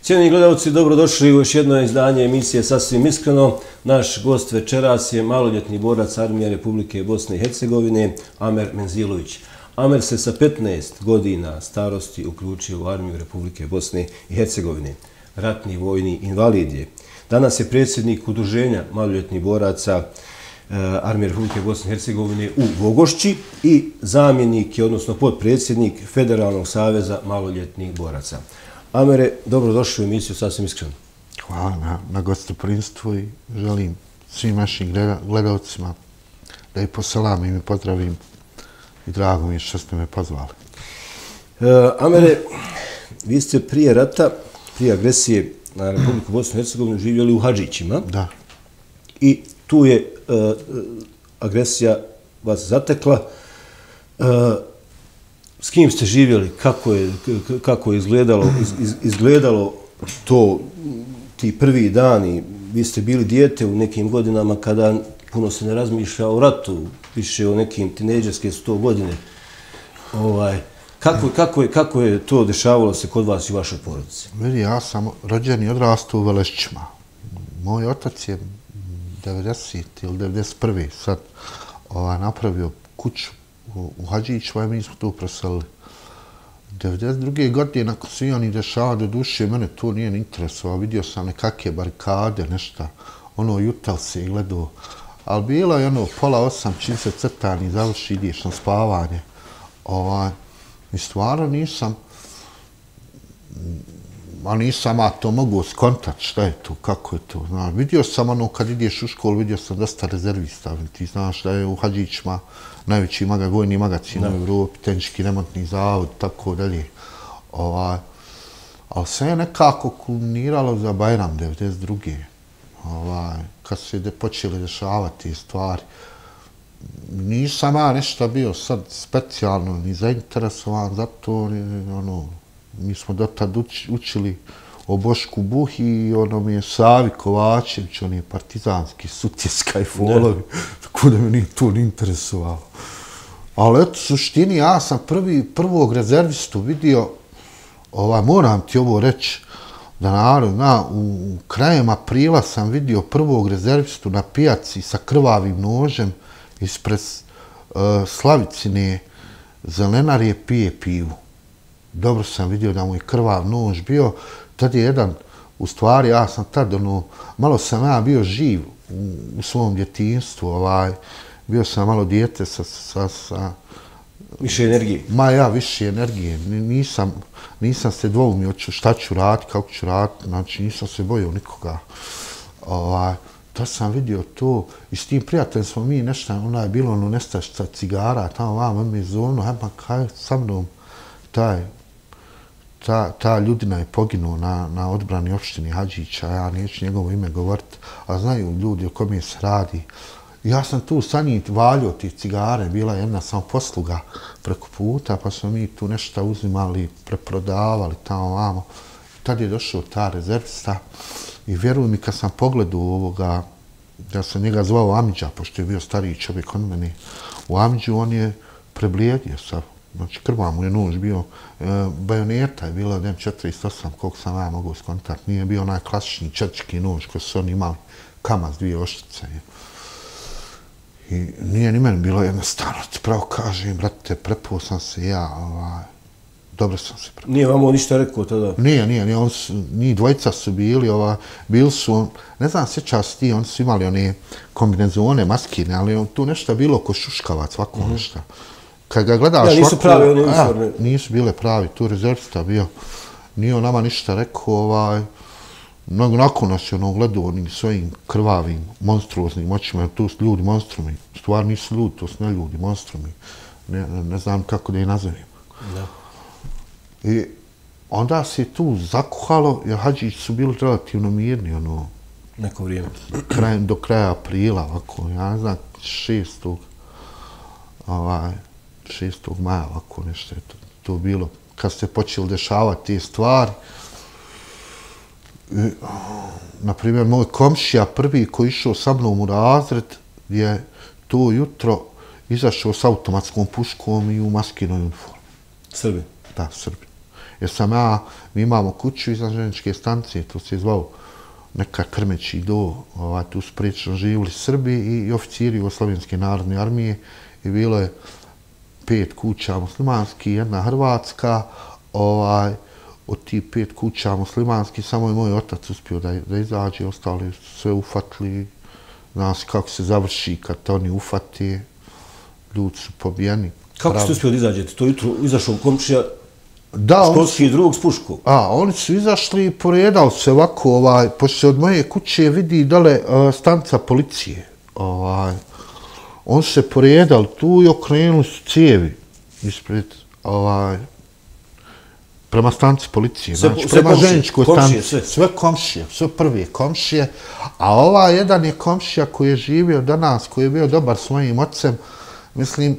Cijenjeni gledalci, dobrodošli u još jedno izdanje emisije Sasvim iskreno. Naš gost večeras je maloljetni borac Armije Republike Bosne i Hercegovine, Amer Menzilović. Amer se sa 15 godina starosti uključio u Armiju Republike Bosne i Hercegovine. Ratni vojni invalid je. Danas je predsjednik udruženja maloljetnih boraca Armije Republike Bosne i Hercegovine u Vogošći i zamjenik je, odnosno potpredsjednik Federalnog saveza maloljetnih boraca. Amere, dobrodošli u emisiju Sasvim iskreno. Hvala na gostoprimstvu i želim svim našim gledalcima da ih poselamim i pozdravim i drago mi je što ste me pozvali. Amere, vi ste prije rata, prije agresije na Republiku Bosnu i Hercegovinu živjeli u Hadžićima. Da. I tu je agresija vas zatekla. S kim ste živjeli? Kako je izgledalo to, ti prvi dani? Vi ste bili dijete u nekim godinama kada puno se ne razmišlja o ratu, više o nekim tinejdžerske 100 godine. Kako je to dešavalo se kod vas i u vašoj porodici? Ja sam rođen i odrastao u Velešćima. Moj otac je 90. ili 91. sad napravio kuću u Hadžićima i mi smo tu preselili. 92. godine, nakon svi oni dešava, do duše, mene to nije interesovalo. Vidio sam nekakve barikade, nešto, jutal se i gledao. Ali bilo je pola 8, čim se crtani završi, ideš na spavanje. I stvarno nisam to mogu skontati šta je to, kako je to. Vidio sam kad ideš u školu, vidio sam dosta rezervista. Ti znaš da je u Hadžićima najveći vojni magazin u Evropi, tehnički remontni zavod, tako dalje. Ali sve je nekako kulminiralo za Bajram 92. Kad se počeli dešavati stvari. Nisam nešto bio sad specijalno ni zainteresovan za to. Mi smo dotad učili o Bošku Buhi i mi je Savi Kovačević, on je partizanski, Sutjeska i Folovi, tako da me nije to ni interesovalo. Ali eto, u suštini, ja sam prvog rezervistu vidio, moram ti ovo reći, da narod zna, u krajem aprila sam vidio prvog rezervistu na pijaci sa krvavim nožem ispred Slavicine zelenarije pije pivu. Dobro sam vidio da mu je krvav nož bio. Tad je jedan, u stvari, ja sam tad, malo sam ja bio živ u svom djetinjstvu, bio sam malo dijete sa više energije? Više energije. Nisam se dvoumio šta ću raditi, kako ću raditi, znači nisam se bojio nikoga. Tad sam vidio to i s tim prijateljem smo mi nešto, je bilo nestašica cigara, tamo vamo me zovno, hajma kaj sa mnom, ta ljudina je poginuo na odbrani opštini Hadžića, ja neću njegovo ime govoriti, a znaju ljudi o kome se radi. Ja sam tu sa njim valjio ti cigare, bila je jedna samo posluga preko puta, pa smo mi tu nešto uzimali, preprodavali tamo vamo. Tad je došao ta rezervista i vjeruj mi kad sam pogledao ja sam njega zvao Amidža, pošto je bio stariji čovjek od mene, u Amidžu on je preblijedio sav. Znači, krva mu je nož bio, bajoneta je bila M48, koliko sam ja mogu skontati. Nije bio onaj klasični četnički nož koji su oni imali, kamaz, 2 oštrice. I nije ni meni bilo jednostavno, ti pravo kažem, brate, prepuo sam se dobro sam se prepuo. Nije vam on ništa rekao tada? Nije, njih dvojica su bili su, ne znam, sjeća se ti, oni su imali one kombinezone, maskine, ali tu nešto bilo ko šuškavac, ovako nešto. Kad ga gledaš nisu pravi one uniforme. Nisu bile pravi, tu rezervista bio. Nije on nama ništa rekao, nakon nas je gledao onim svojim krvavim, monstruoznim očima, tu su ljudi monstrumi. Stvar nisu ljudi, to su ne ljudi, monstrumi. Ne znam kako da ih nazovem. I onda se tu zakuhalo, jer Hadžići su bili relativno mirni, neko vrijeme. Do kraja aprila, ovako, ja ne znam, 6. maja, ovako nešto je to bilo. Kad se počeli dešavati te stvari, naprimjer, moj komšija prvi koji išao sa mnom u razred je to jutro izašao s automatskom puškom i u maskinoj uniformi. Srbi? Da, Srbi. Jer mi imamo kuću iza željezničke stanice, to se je zvao neka Krmeći do, tu su pretežno živjeli Srbi i oficiri Jugoslovenske narodne armije i bilo je 5 kuća muslimanskih, jedna hrvatska, od tih 5 kuća muslimanskih samo je moj otac uspio da izađe, ostali su sve ufatili, zna se kako se završi kad te oni ufate, ljudi su pobijeni. Kako ste uspio da izađete? To jutro izašao komšija, školski drug s puškom? Oni su izašli i poredali se ovako, pošto se od moje kuće vidi dole stanica policije. Oni se poredali tu i okrenuli su cijevi ispred, prema stanici policije, znači prema željezničkoj stanici. Sve komšije, sve prve komšije. A jedan je komšija koji je živio danas, koji je bio dobar s mojim ocem, mislim,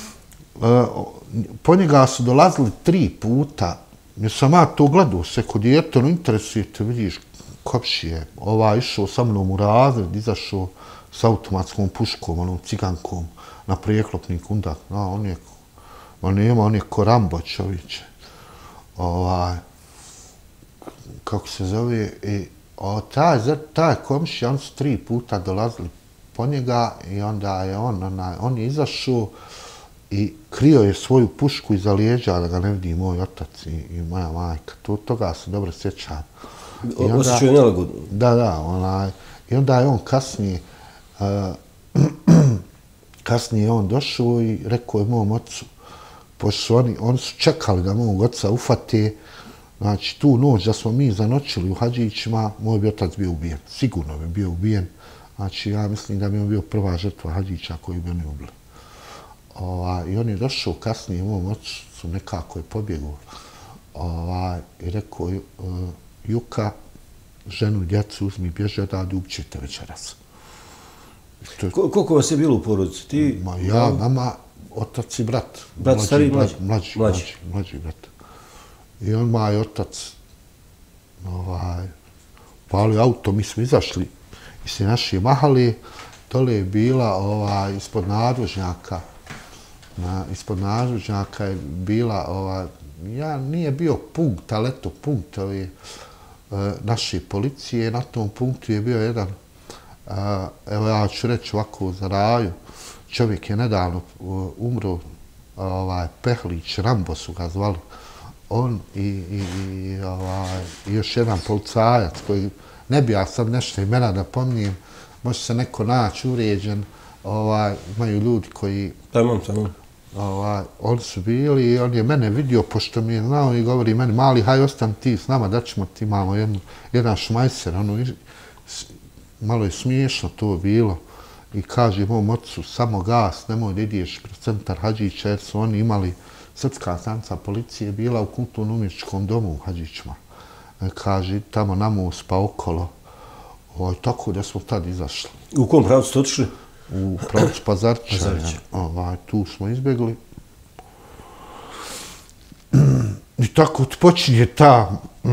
po njega su dolazili 3 puta, jer sam ja to gledao, se kod djeta, interesuje te, vidiš, komšije, išao sa mnom u razred, izašao s automatskom puškom, onom cigankom, na prijeklopni kundak, on je ko Rambo čovječe. Kako se zove, taj komšija, oni su 3 puta dolazili po njega i onda je on je izašao i krio je svoju pušku iza lijeđa da ga ne vidi moj otac i moja majka. Toga se dobro sjećam. Osjećaju nelagodno. Da. I onda je on kasnije on došao i rekao je mom ocu, pošto oni su čekali da mog oca ufate, znači tu noć da smo mi zanočili u Hadžićima, moj bi otac bio ubijen. Sigurno bi bio ubijen. Znači ja mislim da bi on bio prva žrtva Hadžića koju bi oni ubili. I on je došao kasnije, mom ocu nekako je pobjegao i rekao, Juka, ženu i djecu uzmi, bježe odavde, ubćete večeras. Koliko vas je bilo u porodici? Ja, mama, otac i brat. Brat stariji i mlađi? Mlađi brat. I on maj otac palio auto, mi smo izašli iz te naše mahali, dole je bila ispod nadvožnjaka. Ispod nadvožnjaka je bila, nije bio punkt, ali eto punkt naše policije. Na tom punktu je bio jedan, evo ja ću reći ovako za raju, čovjek je nedavno umro, Pehlić, Rambo su ga zvali. On i još jedan policajac koji, ne bi ja sad nešto imena da pomnijem, može se neko naći uvrijeđen, imaju ljudi koji... Tamam. Oni su bili i on je mene vidio, pošto mi je znao i govori meni, mali, haj, ostan ti s nama, da ćemo ti, imamo jedan šmajser, malo je smiješno to bilo. I kaže mom ocu, samo gas, nemoj da ideš kroz centar Hadžića, jer su oni imali, srpska stanica policije bila u kulturno-umjetničkom domu u Hadžićima. Kaže, tamo na most pa okolo. Tako da smo tad izašli. U kom pravcu ste otišli? U pravcu Pazarća. Tu smo izbjegli. I tako počinje ta,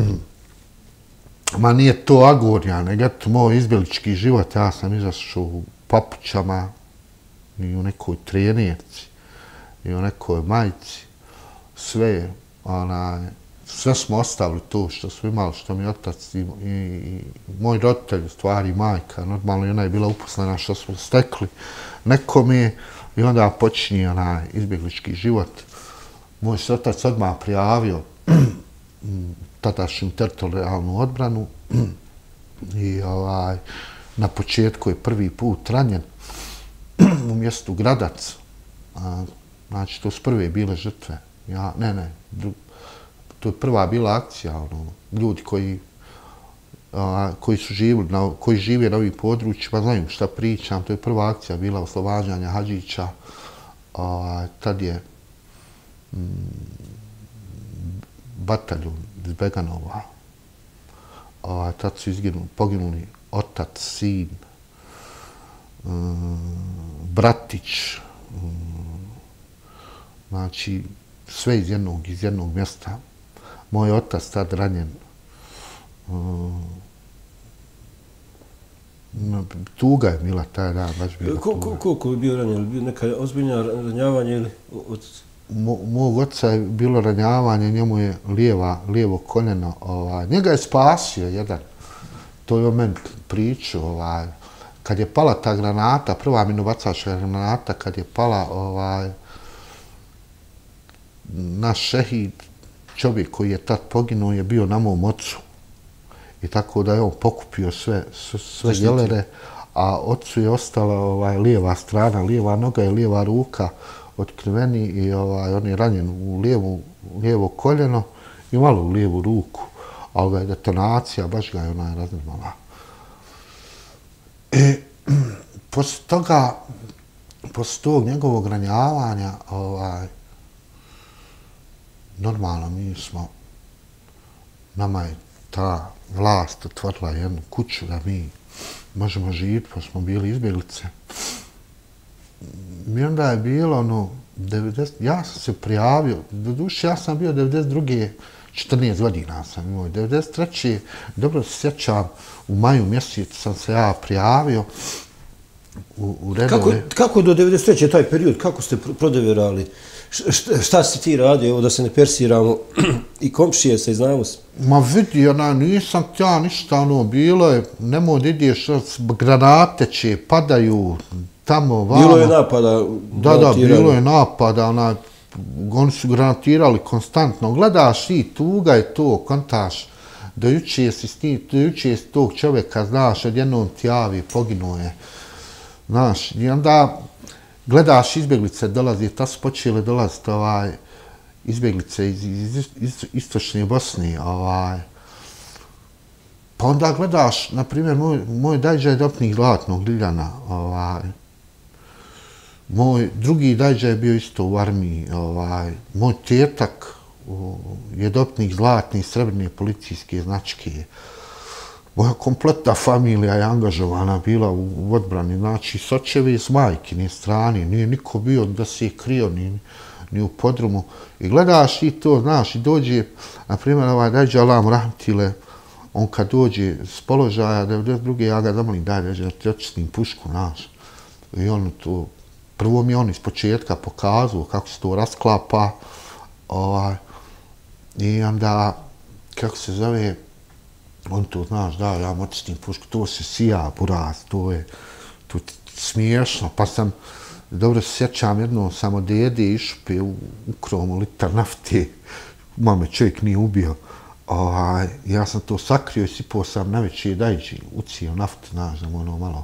ma nije to agonija, nego eto moj izbjelički život. Ja sam izašao u papućama i u nekoj trenerci i u nekoj majici. Sve smo ostavili to što smo imali, što mi otac i moj roditelj, stvari majka, normalno i ona je bila uposlena što smo stekli nekome i onda počinje izbjeglički život. Moj se otac odmah prijavio tadašnju teritorijalnu odbranu i na početku je prvi put ranjen u mjestu Gradac. Znači, to su prve bile žrtve. To je prva bila akcija. Ljudi koji žive na ovim područjima znaju šta pričam. To je prva akcija bila oslobađanja Hadžića. Tad je bataljon iz Beganova. Tad su poginuli otac, sin, bratić, znači sve iz jednog mjesta. Moj otac tad ranjen. Tuga je bila taj dan, baš bila tuga. Koliko je bio ranjen? Bio neka ozbiljna ranjavanja ili... mog oca je bilo ranjavanje, njemu je lijevo koljeno, njega je spasio jedan. To je o meni priču, kad je pala ta granata, prva minobacačka granata, kad je pala, naš šehid, čovjek koji je tad poginuo, je bio na mom ocu. I tako da je on pokupio sve jelere, a ocu je ostala lijeva strana, lijeva noga i lijeva ruka otkriveni i on je ranjen u lijevo koljeno i malo u lijevu ruku. Ali ga je detonacija, baš ga je razrmala. Poslije tog njegovog ranjavanja, normalno nama je ta vlast otvorila jednu kuću da mi možemo živjeti, pa smo bili izbjeglice. I onda je bilo, ja sam se prijavio, doduše ja sam bio 92. 14 godina sam imao. 93. dobro se sjećam, u maju mjesecu sam se ja prijavio u redove. Kako do 93. taj period, kako ste prodevirali? Šta si ti radio, evo da se ne persiramo, i komšije se, znamo se? Ma vidi, nisam ja ništa, bilo je, nemoj da ideš, granate će, padaju tamo, vamo. Bilo je napada? Da, bilo je napada, oni su granatirali konstantno. Gledaš i tuga je to, kontaš, do juče si tog čovjeka, znaš, odjednom ti javi, poginuo je. Znaš, i onda gledaš izbjeglice, dolazi, ta su počeli dolaziti izbjeglice iz istočne Bosne. Pa onda gledaš, na primjer, moj dajđa je dopnik Zlatnog Ljiljana, moj drugi dajđa je bio isto u armiji. Moj tetak je dopnik Zlatne i Srebrne policijske značke. Moja kompletna familija je angažovana bila u odbrani. Znači, s očeve i s majkine strane. Nije niko bio da se je krio ni u podrumu. I gledaš i to, znaš, i dođe, na primjer, dajđa Alam Rahmetile, on kad dođe s položaja 92. ja ga zamolim, dajđa da ti očistim pušku, znaš. I on to, prvo mi on iz početka pokazao kako se to rasklapa. I onda, kako se zove, on to, znaš, da, ja očistim pušku, to se sija, buraz, to je smiješno. Pa sam, dobro se sjećam, jedno sam od dede išupe u kromu litar nafte, mame čovjek nije ubio. Ja sam to sakrio i sipao sam na veće dajđi, ucijel naftu, znaš, da mu ono malo...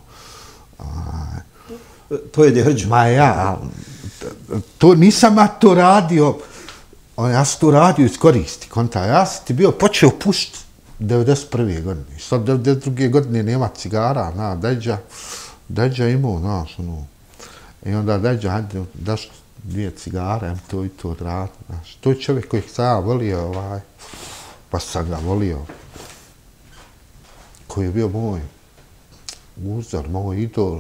Pojede hrđu. Ma ja, nisam ja to radio, ja sam to radio iz koristi, konta. Ja sam ti bio počeo pušti 91. godine. Sad 92. godine nema cigara, dajđa imao, znaš, ono. I onda dajđa, hajde, daš 2 cigare, to i to odradi, znaš. To je čovjek kojeg sam ja volio, pa sam ga volio. Koji je bio moj uzor, moj idol.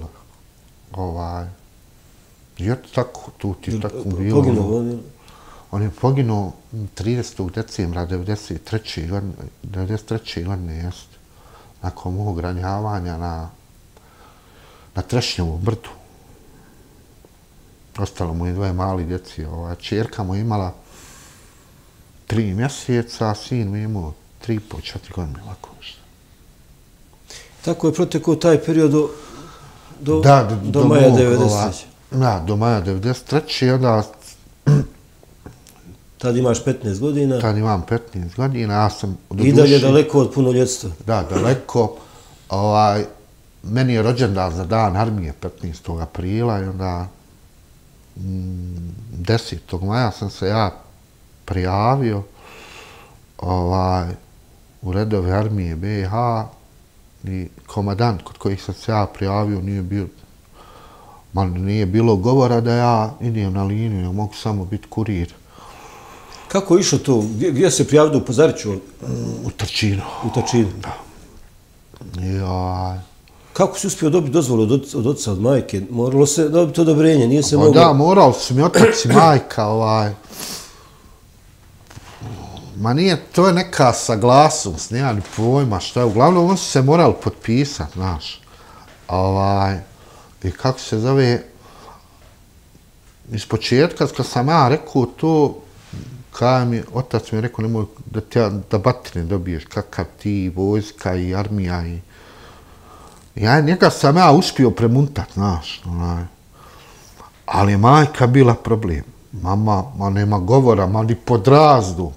I eto tako, tu ti je tako bilo. Poginuo? On je poginuo 30. decembra 93. godine, jeste. Nakon mog ranjavanja na Trešnjevom brdu. Ostalo mu je 2 mali djeci. Čerka mu je imala 3 mjeseca, a sin mu je imao 3,5-4 godine. Tako je protekao taj period do maja 93. Da, do maja 93. Onda... Tad imaš 15 godina. Tad imam 15 godina, ja sam... I dalje daleko od punoljetstva. Da, daleko. Meni je rođendan za dan armije 15. aprila i onda 10. maja sam se ja prijavio u redove armije BiH i komadant kod kojih sam se ja prijavio nije bilo govora da ja idem na liniju, ja mogu samo biti kurir. Kako je išlo to? Gdje se prijavio u Pazariću? U Trčinu. U Trčinu? Da. Kako si uspio dobiti dozvolu od oca, od majke? Moralo se dobiti odobrenje, nije se moglo... Da, morali su mi otac i majka, Ma nije, to je neka saglasnost, nema ni pojma šta je. Uglavnom, oni su se morali potpisati, znaš. I kako se zove... iz početka, kad sam ja rekao to, kada mi, otac mi je rekao, nemoj da batine dobiješ, kakav ti, vojska i armija i... Njega sam ja uspio premuntat, znaš, ali je majka bila problem. Mama, nema govora, ma ni pod razdu,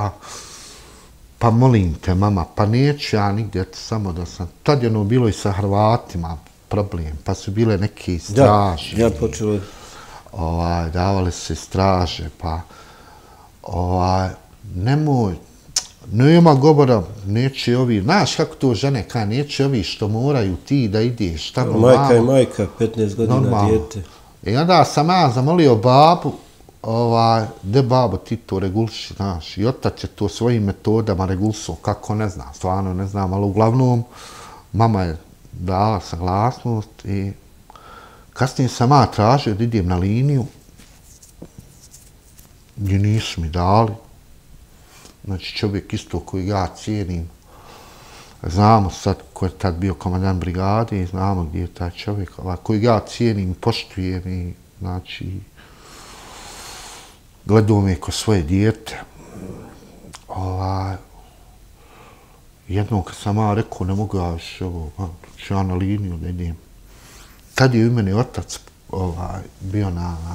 pa molim te, mama, pa neću ja nigdje, samo da sam... Tad je ono bilo i sa Hrvatima problem, pa su bile neke straže. Da, ja počelo... Davale se straže, pa... Nemoj, nema govora, neće ovi, znaš kako to žene kaj, neće ovi što moraju ti da ideš tamo. Majka je majka, 15 godina dijete. I onda sam ja zamolio babu, de babo ti to reguliši, znaš, i otac je to svojim metodama regulisao, kako ne znam, stvarno ne znam, ali uglavnom mama je dala saglasnost i kasnije sam ja tražio da idem na liniju, gdje nisu mi dali. Znači čovjek isto koji ja cijenim. Znamo sad ko je tad bio komandant brigade i znamo gdje je taj čovjek koji ja cijenim, poštujem i znači gledao me ko svoje dijete. Jednom kad sam ja rekao ne mogu ja još ovo, ću ja na liniju da idem. Tad je u mene otac bio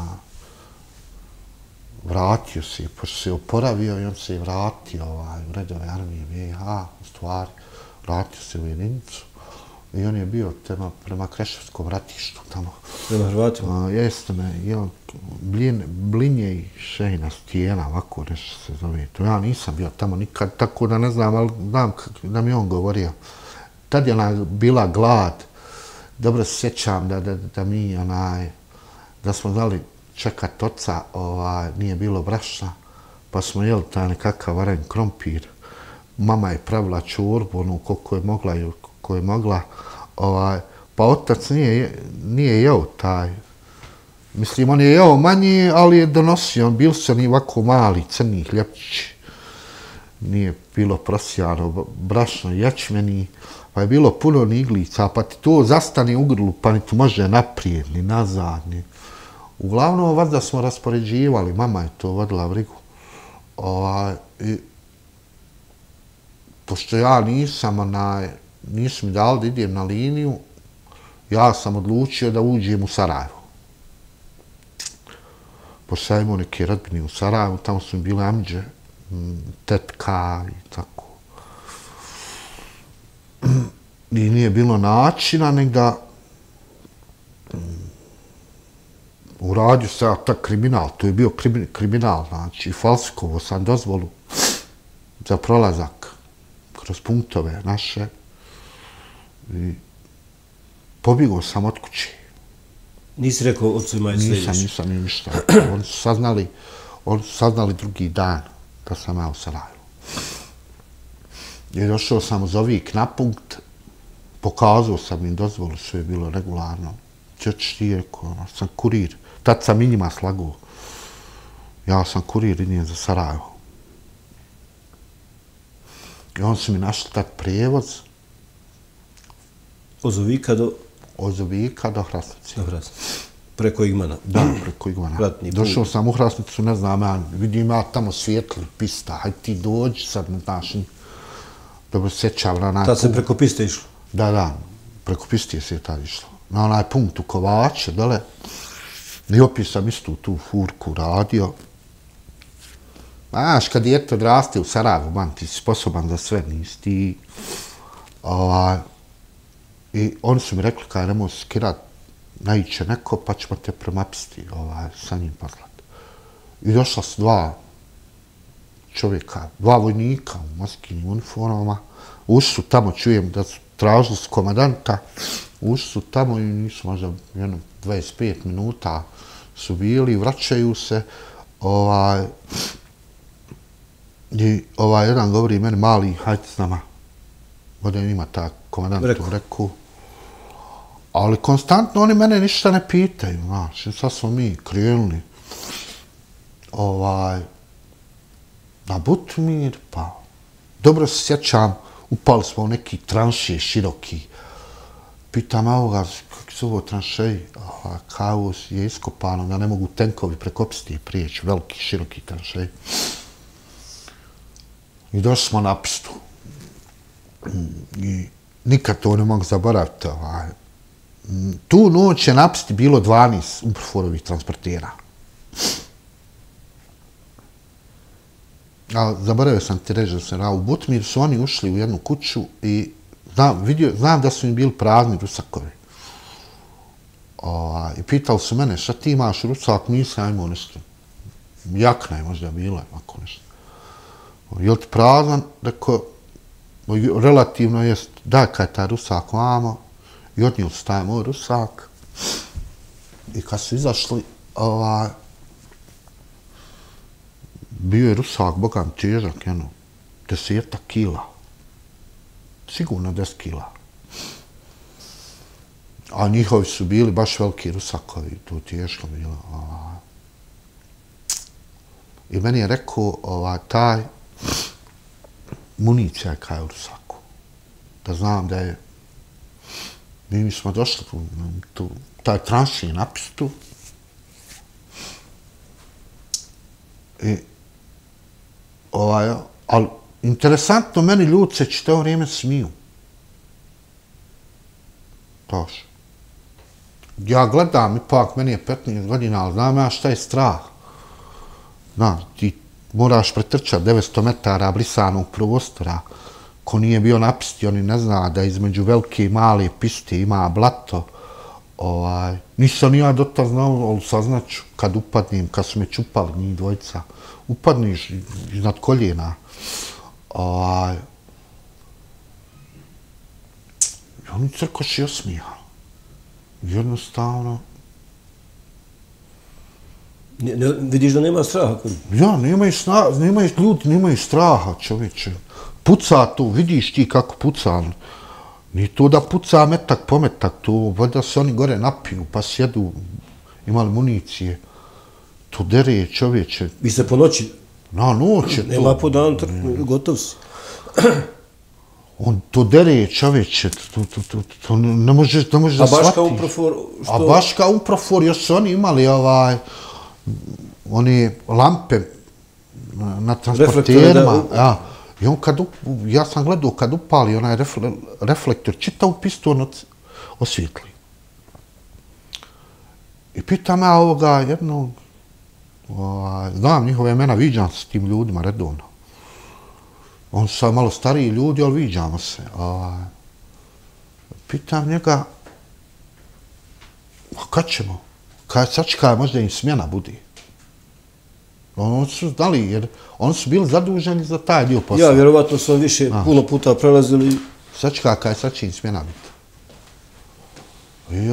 vratio se, pošto se oporavio i on se vratio u redove armije BiH, u stvari, vratio se u jedinicu i on je bio prema Kreševskom ratištu tamo. Prema Hrvatima? Jeste me, i on Blinje i Šejna stijena, ovako nešto se zove. To ja nisam bio tamo nikad, tako da ne znam, ali znam da mi on govorio. Tad je bila glad, dobro se sjećam da mi, da smo znali čekat oca, nije bilo brašna, pa smo jeli taj nekakav varen krompir. Mama je pravila čorbu, ono koliko je mogla i koliko je mogla. Pa otac nije jeo taj. Mislim, on je jeo manje, ali je donosio, bili su oni ovako mali, crni hljepčići. Nije bilo prosijano brašno, ječmeni, pa je bilo puno niglica, pa ti to zastane u grlu, pa ni tu može naprijed, ni nazad, ni... Uglavnom, valjda smo raspoređivali, mama je to vodila brigu. Pošto ja nisu mi dali da idem na liniju, ja sam odlučio da uđem u Sarajevo. Pošto sam imao neke rodbine u Sarajevu, tamo su mi bile amidže, tetka i tako. I nije bilo načina, nek da uradio se ja tak kriminal, to je bio kriminal, znači falsikovao sam dozvolu za prolazak kroz punktove naše i pobjegao sam od kuće. Nisi rekao ocima i slediš? Nisam im ništa. Oni su saznali drugi dan da sam ja u Sarajevu. I došao sam uz ovik na punkt, pokazao sam im dozvolu, sve je bilo regularno. Čećeš ti, rekao, sam kurir. Tad sam i njima slagao. Ja sam kurir, idem za Sarajevo. I oni su mi našli tad prijevoz. Od Ovika do... Od Ovika do Hrasnice. Do Hrasnice. Preko Igmana. Da, preko Igmana. Došao sam u Hrasnicu, ne znam, ja vidim ja tamo svijetli pista, hajde ti dođi sad, ne znaš, dobro sjećam na onaj... Tad se preko piste išlo? Da, preko piste se je tad išlo. Na onaj punkt u Kovače, dole. I opet sam istu tu furku radio. Znaš, kad djete odraste u Sarajevu, man, ti si sposoban za sve, nisi ti... I oni su mi rekli, kada nemoj skirat, naiće neko, pa ćemo te premapisti, sa njim poslati. I došla su dva čovjeka, dva vojnika u moskinim uniformama. Ušli su tamo, čujem da su tražili su komandanta, ušli su tamo i nisu možda 25 minuta su bili, vraćaju se. I jedan govori meni, mali, hajde s nama. Ovdje ima ta komandantu rekao. Ali konstantno oni mene ništa ne pitaju, znaš. Sad smo mi krenuli na Butimir, pa dobro se sjećam, upali smo u neki tranšije široki. Pitam ovoga, suho tranšeji, kaos je iskopano, da ne mogu tenkovi prekopsti prijeći, veliki, široki tranšeji. I došli smo na pistu. I nikad to ne mogu zaboraviti. Tu noć je na pisti bilo 12 Umproforovih transportera. Zaboravio sam ti reći da sam u Butmir, su oni ušli u jednu kuću i znam da su im bili prazni rusakovi. I pitali su mene, šta ti imaš rusak? Nisam imao nešto. Jakna je možda bila, ako nešto. Je li ti prazan? Rekao, relativno jest, daj kaj taj rusak vamo. I odnijeli su taj moj rusak. I kad su izašli, bio je rusak, bogam, težak, 10 kila. Sigurno 10 kila. A njihovi su bili baš veliki rusakovi, to teško bilo. I meni je rekao, taj municija je kaj u rusaku. Da znam da je... Mi smo došli tu, taj tranši na pistu. I ali interesantno, meni ljudi se čitavo vrijeme smiju. Baš. Ja gledam, ipak, meni je 15 godina, ali znam ja šta je strah. Znaš, ti moraš pretrčati 900 metara brisanog prostora. Ko nije bio na pisti, oni ne zna da između velike i male piste ima blato. Nisam ni ja do tad znao, ali saznaću kad upadnem, kad su me čupali njih dvojica. Upadniš iznad koljena. I oni crkoši osmijali. Jednostavno... Vidiš da nema straha? Ja, ljudi nemaju straha, čovječe. Puca tu, vidiš ti kako puca. Nije to da puca metak po metak, to valjda se oni gore napiju, pa sjedu, imali municije. To dere, čovječe. Vi ste po noći? Na noć je to. Nema po dan, gotov si. On to dere, čovječe, to ne možeš da shvatiš. A baš kao Umprofor? A baš kao Umprofor, još su oni imali oni lampe na transporterima. I on ja sam gledao kad upali onaj reflektor, čitavu pistu on osvijetli. I pitam ja ovoga jednog, znam njihove imena, viđam se s tim ljudima redovno. On su malo stariji ljudi, ali viđamo se. Pitam njega, kad ćemo? Sačekaj, možda im smjena budi. Oni su znali, jer oni su bili zaduženi za taj dio posla. Ja, vjerovatno su više puno puta prelazili. Sačekaj, sad će im smjena biti. I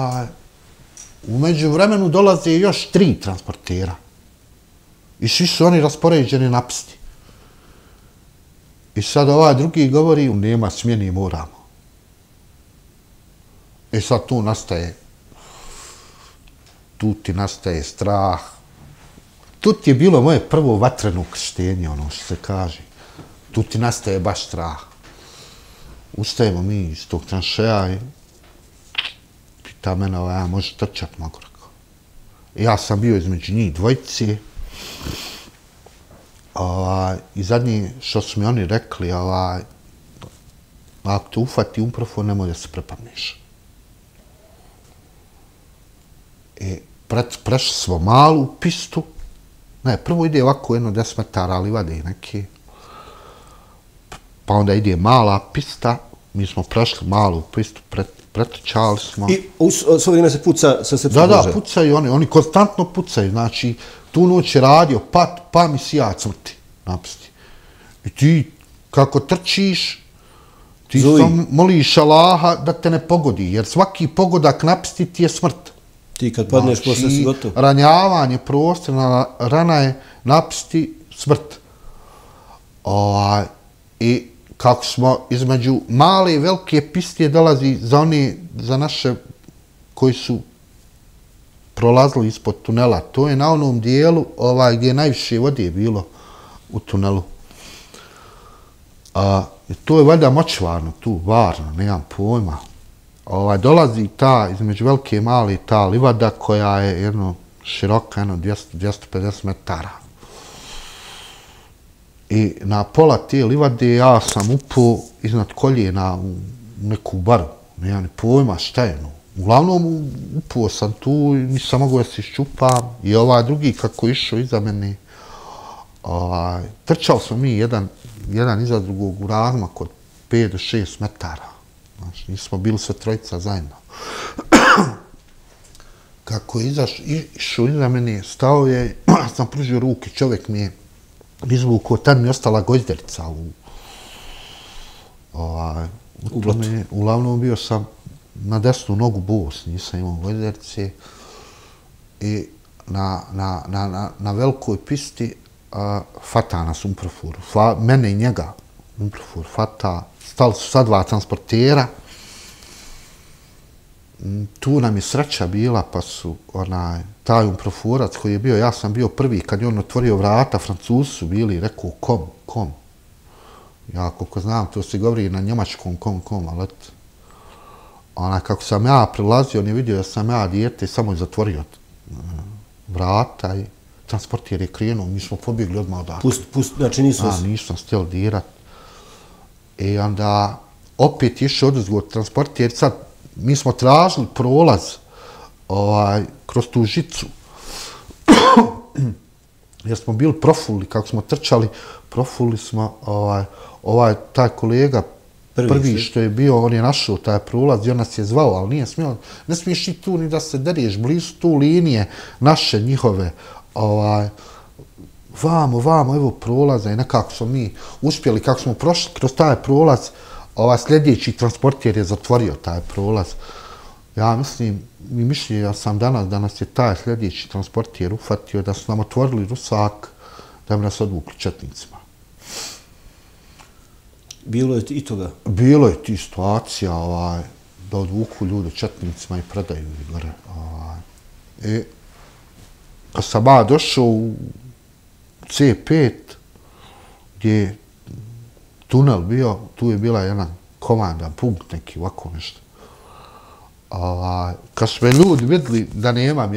umeđu vremenu dolaze još 3 transportera. I svi su oni raspoređeni na pisti. I sad ovaj drugi govori, nema smjeni, moramo. I sad tu ti nastaje strah. Tu ti je bilo moje prvo vatreno krštenje, ono što se kaže. Tu ti nastaje baš strah. Ustajemo mi iz tog tranšeja i pita mene, može trčat, mogu rekao. Ja sam bio između njih dvojice. I zadnje što su mi oni rekli, ako te ufati Umprofor, nemoj da se prepadneš. I prešli smo malu pistu. Ne, prvo ide ovako jedno 10 metara livade neke. Pa onda ide mala pista. Mi smo prešli malu pistu, pretrčali smo. I svo vrijeme se puca sa srpskog Da, pucaju oni konstantno pucaju. Znači, tu noć je radio pat, pa mi sija crti na pisti. I ti, kako trčiš, ti moliš Allaha da te ne pogodi, jer svaki pogodak na pisti ti je smrt. Ti kad padneš posle si gotov. Ranjavanje prostorna rana je na pisti smrt. I kako smo između male i velike piste dolazi za naše koji su prolazili ispod tunela. To je na onom dijelu gdje je najviše vode bilo u tunelu. To je valjda močvarno tu, varno, nemam pojma. dolazi ta, između Velike i Male, ta livada koja je jedno široka, jedno 200-250 metara. I na pola te livade ja sam upao iznad koljena u neku baru. Nemam ni pojma šta je. Uglavnom upao sam tu i nisam mogao da se iščupam. I ovaj drugi kako išao iza mene, trčali smo mi jedan iza drugog u razmak od 5 do 6 metara. Znači, nismo bili sve trojica zajedno. Kako je išao iza mene, stao je, sam pružio ruke, čovjek mi je izvukao, tad mi je ostala gvozderica u tome. Uglavnom bio sam na desnu nogu bos, nisam imao gvozderice. I na velikoj pisti fata nas umprofur. Mene i njega umprofur fata. Stali su sa 2 transportera. Tu nam je sreća bila, pa su taj umprofurac koji je bio, ja sam bio prvi, kad je on otvorio vrata, Francuzi su bili, rekao kom. Ja, koliko znam, to se govori na njemačkom kom, ali kako sam ja prelazio, on je vidio da sam ja dijete i samo je zatvorio vrata i transporter je krenuo, mi smo pobjegli odmah odakle. Znači nisu... Nisam stil dirat. I onda opet išao odozgo transporter, sad mi smo tražili prolaz kroz tu žicu. Jer smo bili profuli, kako smo trčali, profuli smo, taj kolega prvi što je bio, on je našao taj prolaz i on nas je zvao, ali nije smio, ne smiješ i tu ni da se deriješ, blizu tu linije naše, njihove, vamo, evo prolaza i nekako smo mi uspjeli, kako smo prošli kroz taj prolaz, sljedeći transporter je zatvorio taj prolaz. Ja mislim, mišljenja sam danas da nas je taj sljedeći transporter ufatio, da su nam otvorili rusak, da bi nas odvukli četnicima. Bilo je i toga? Bilo je ti situacija da odvuku ljude četnicima i predaju ih gore. I kad sam ja došao u C5, gdje je tunel bio, tu je bila jedan komandan punkt, neki ovako nešto. Kad su me ljudi vidjeli da nemam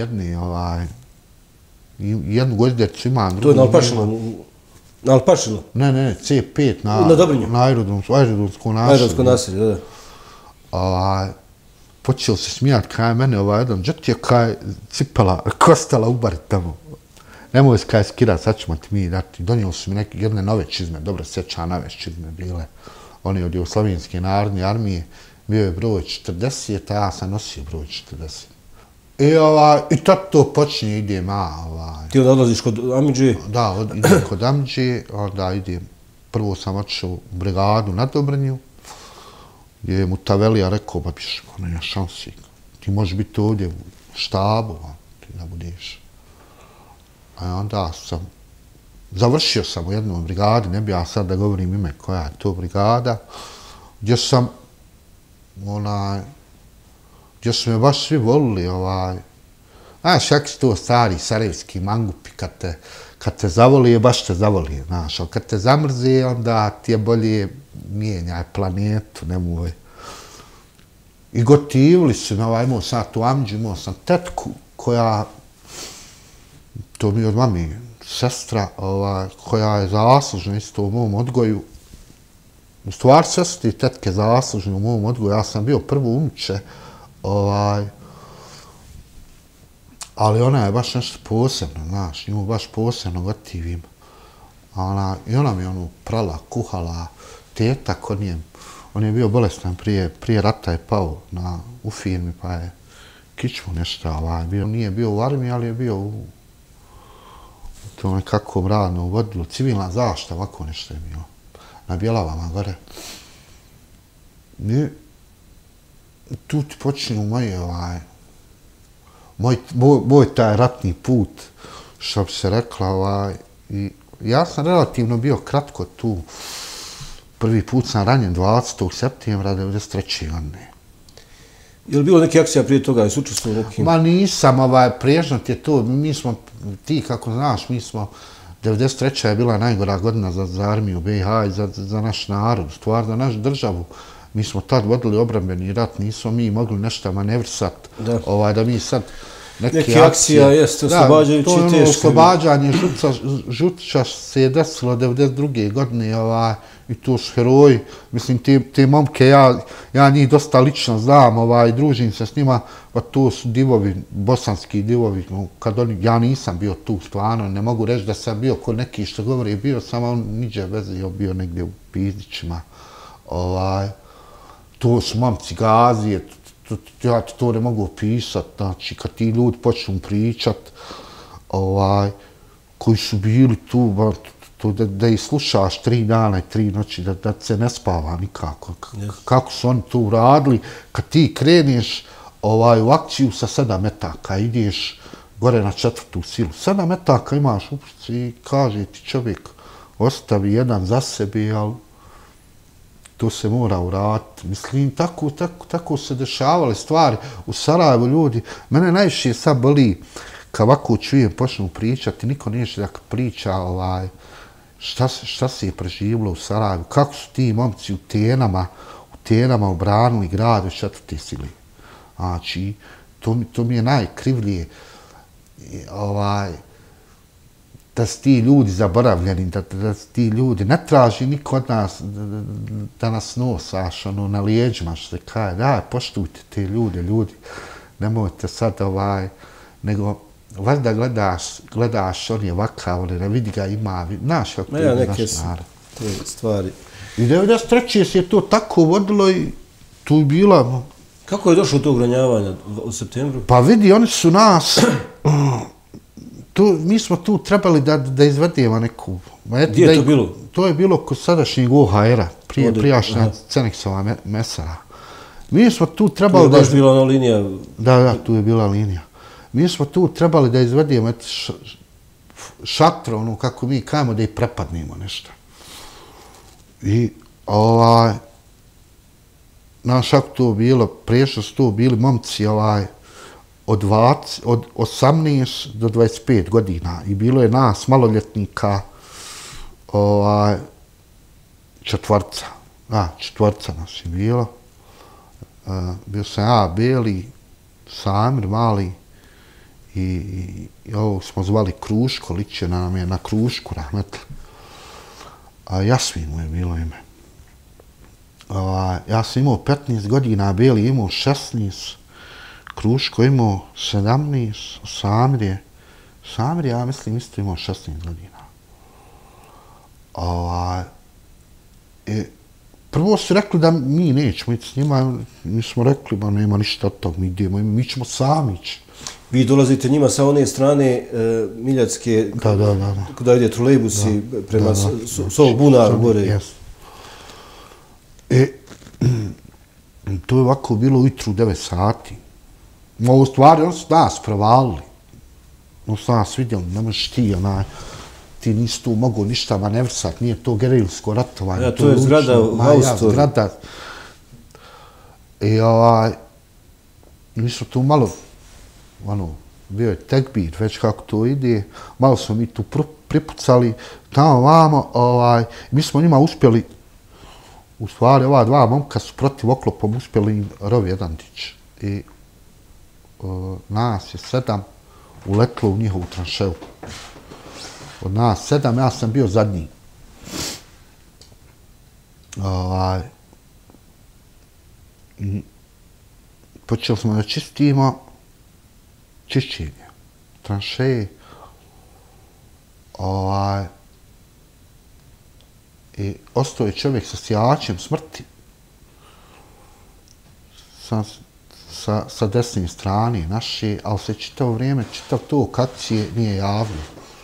jednu gvozdericu imam, drugu... To je na Alpašinu? Na Alpašinu? Ne, C5 na Dobrinju? Na aerodromskom naselju. Aerodromsko naselje, da. Počeo se smijat kaj mene jedan džet je kaj cipela, kostala ubarit tamo. Nemoj se kaj skirat, sad ćemo ti mi dati. Donijeli su mi jedne nove čizme, dobro sjeća nove čizme bile. Oni od Jugoslovenske narodne armije, bio je broj 40, a ja sam nosio broj 40. I tad to počinje, idem Ti onda odlaziš kod Amidže? Da, idem kod Amidže, onda idem, prvo sam otišao u brigadu na Dobrnju, gdje je Mutavelija rekao, ba biš, nema šansi, ti možeš biti ovdje u štabu, ti ne budeš. A onda završio sam u jednom brigadi, ne bi ja sad da govorim ime koja je to brigada, gdje su me baš svi volili, znaš, jak su to stari sarajevski mangupi, kad te zavoli, baš te zavoli, znaš, ali kad te zamrzi, onda ti je bolje mijenjaj planetu, nemoj. I gotivili su me, imao sam tu Amidži, imao sam tetku koja, to mi je od mami sestra, koja je zaslužna isto u mom odgoju. U stvari sestri i tetke zaslužne u mom odgoju, ja sam bio prvo unuče, ali ona je baš nešto posebno, znaš, nju baš posebno gotivim. I ona mi prala, kuhala, teta kod njem. On je bio bolestan prije rata, je pao u firmi, pa je kičmu nešto, nije bio u armiji, ali je bio u to nekakvom radnom vodilu, civilna zaštita, ovako nešto je bilo, na Bjelavama gore. I tu ti počinju moj taj ratni put, što bi se rekla, i ja sam relativno bio kratko tu. Prvi put sam ranjen 20. septembra 1993. godine. Je li bilo neke akcija prije toga? Jesi učestvovao nekim? Ma nisam, prežnat je to. Mi smo, ti kako znaš, mi smo, 1993. je bila najgora godina za armiju BiH i za naš narod, stvar za našu državu. Mi smo tad vodili obrambeni rat, nismo mi mogli nešto manevrisati, da mi sad neke akcija jeste oslobađajući teško. To oslobađanje Žutića se je desilo 1992. godine i to su heroji. Mislim, te momke, ja njih dosta lično znam, družim se s njima, pa to su divovi, bosanski divovi. Ja nisam bio tu stvarno, ne mogu reći da sam bio kod neki što govori, bio sam, on niđe vezio, bio negdje u Pizdićima. To su momci Gazije, ja ti to ne mogu opisati, znači kad ti ljudi počnu pričat, koji su bili tu, da ih slušaš 3 dana i 3 noći, da se ne spava nikako. Kako su oni to uradili, kad ti kreneš u akciju sa 7 metaka, ideš gore na 4. silu, 7 metaka imaš uprci i kaže ti čovjek, ostavi jedan za sebe, ali to se mora uraditi. Mislim, tako se dešavale stvari u Sarajevu, ljudi. Mene najviše sad boli, kad ovako čujem, počnu pričati, niko neće da priča šta se je preživilo u Sarajevu, kako su ti momci u Tenama obranili grad u 4. sili. Znači, to mi je najkrivlije, da su ti ljudi zaboravljeni, da su ti ljudi, ne traži niko od nas da nas nosaš na lijeđima, što se kaže, daj, poštujte te ljudi, nemojte sad nego valjda gledaš on je ovakav, ne vidi ga ima, znaš kako je naš narod. Te stvari. I 1993. se je to tako vodilo i tu je bila... Kako je došlo do ranjavanja u septembru? Pa vidi, oni su nas... Mi smo tu trebali da izvedemo neku... Gdje je to bilo? To je bilo kod sadašnjeg OHR-a, prijašnja Ceneksova mesara. Mi smo tu trebali... Tu je baš bila ona linija... Da, tu je bila linija. Mi smo tu trebali da izvedemo šatre, ono kako mi kajemo, da ih prepadnemo nešto. I naš ako to bilo, prešlo su to bili momci od 18 do 25 godina i bilo je nas maloljetnika četvorca. Četvorca nas je bilo. Bio sam ja, Beli, Samir, Mali i ovo smo zvali Kruško, liče nam je na Krušku, rahmetli. Jasmin mu je bilo ime. Ja sam imao 15 godina, Beli imao 16, Kruško imao 17, Samir ja mislim isto imao 16 godina. Prvo su rekli da mi nećemo ići s njima, mi smo rekli da nema ništa od tog, mi ćemo sami ići. Vi dolazite njima sa one strane Miljacke, kada ide trolejbusi prema Sovog Bunaru gore. To je ovako bilo ujutru 9 sati. U stvari, oni su nas prevalili. Oni su nas vidjeli, ne možeš ti nisi tu mogu ništa manevrisati, nije to gerilsko ratovanje. To je zgrada u Haustoru. Zgrada. I mi smo tu malo, bio je tekbir, već kako to ide, malo smo mi tu pripucali, tamo vamo, mi smo njima uspjeli, u stvari ova 2 momka su protiv oklopom uspjeli im rovi jedan dić. I nas je 7 uletlo u njihovu tranševu. Od nas 7, ja sam bio zadnji. Počeli smo da čistimo čišćenje, tranšeje. I ostao je čovjek sa sjačem smrti. Sa desne strane naše, ali se čitavo vrijeme, čitav to akcije nije javno.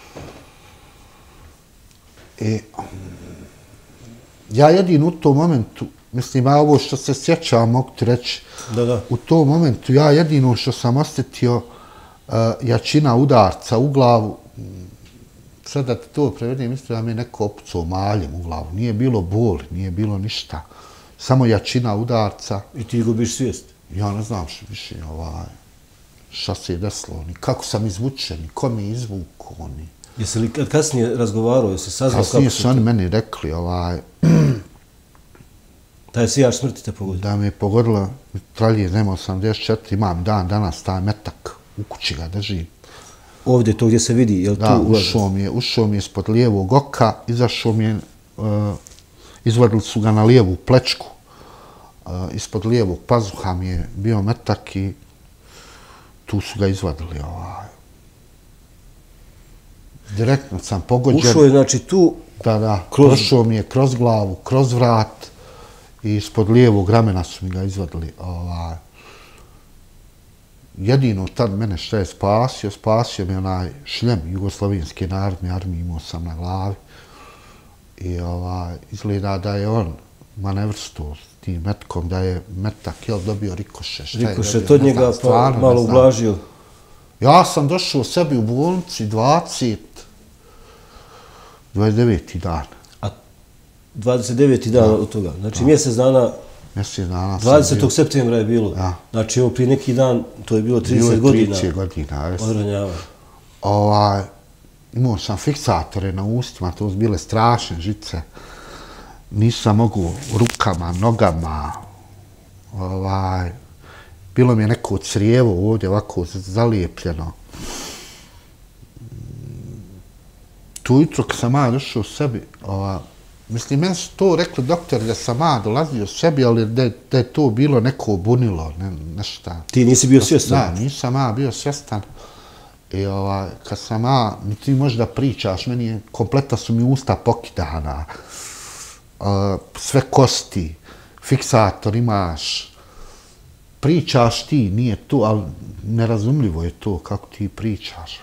Ja jedino u tom momentu, mislim, ovo što se sjećam, mogu ti reći, u tom momentu ja jedino što sam osjetio jačina udarca u glavu, sad da ti to prevedim, mislim da mi je neko opucao maljem u glavu. Nije bilo boli, nije bilo ništa. Samo jačina udarca. I ti gubiš svijest? Ja ne znam što više, šta se je desilo, ni kako sam izvučen, ni ko mi je izvukao, ni... Jesi li kasnije razgovarao, jesi saznao kako se... Kasnije su oni meni rekli, Taj sijaš smrti te pogodio? Da me je pogodila mitraljez M84, imam dan danas taj metak, u kući ga držim. Ovdje to gdje se vidi, je li Da, tu ušao mi je ispod lijevog oka, izašao mi je, izvadili su ga na lijevu plečku, ispod lijevog pazuha mi je bio metak i tu su ga izvadili. Direktno sam pogođen. Ušao je, znači, tu... Da, prošao mi je kroz glavu, kroz vrat i ispod lijevog ramena su mi ga izvadili. Jedino tad mene što je spasio mi onaj šljem Jugoslovenske narodne armije, imao sam na glavi. I izgleda da je on manevrstvo s tim metkom, da je metak dobio rikoše. Rikošet od njega pa malo ublažio. Ja sam došao sebi u bolnici 29. dan. A 29. dan od toga, znači mjesec dana... Mjesec dana 20. septembra je bilo. Znači, evo prije neki dan, to je bilo 30 godina. 30 godina, odranjavanja. Imao sam fiksatore na ustima, to su bile strašne žice. Nisam mogu rukama, nogama. Bilo mi je neko crijevo ovdje ovako zalijepljeno. Tu jutro kad sam ja došao sebi, mislim, meni su to rekli doktori da sam ja dolazio sebi, ali da je to bilo neko bunilo, nešta. Ti nisi bio svjestan? Da, nisam ja bio svjestan. I kad sam ja, ti možeš da pričaš, meni je, kompletno su mi usta pokidana. Sve kosti, fiksator imaš, pričaš ti, nije to, ali nerazumljivo je to kako ti pričaš.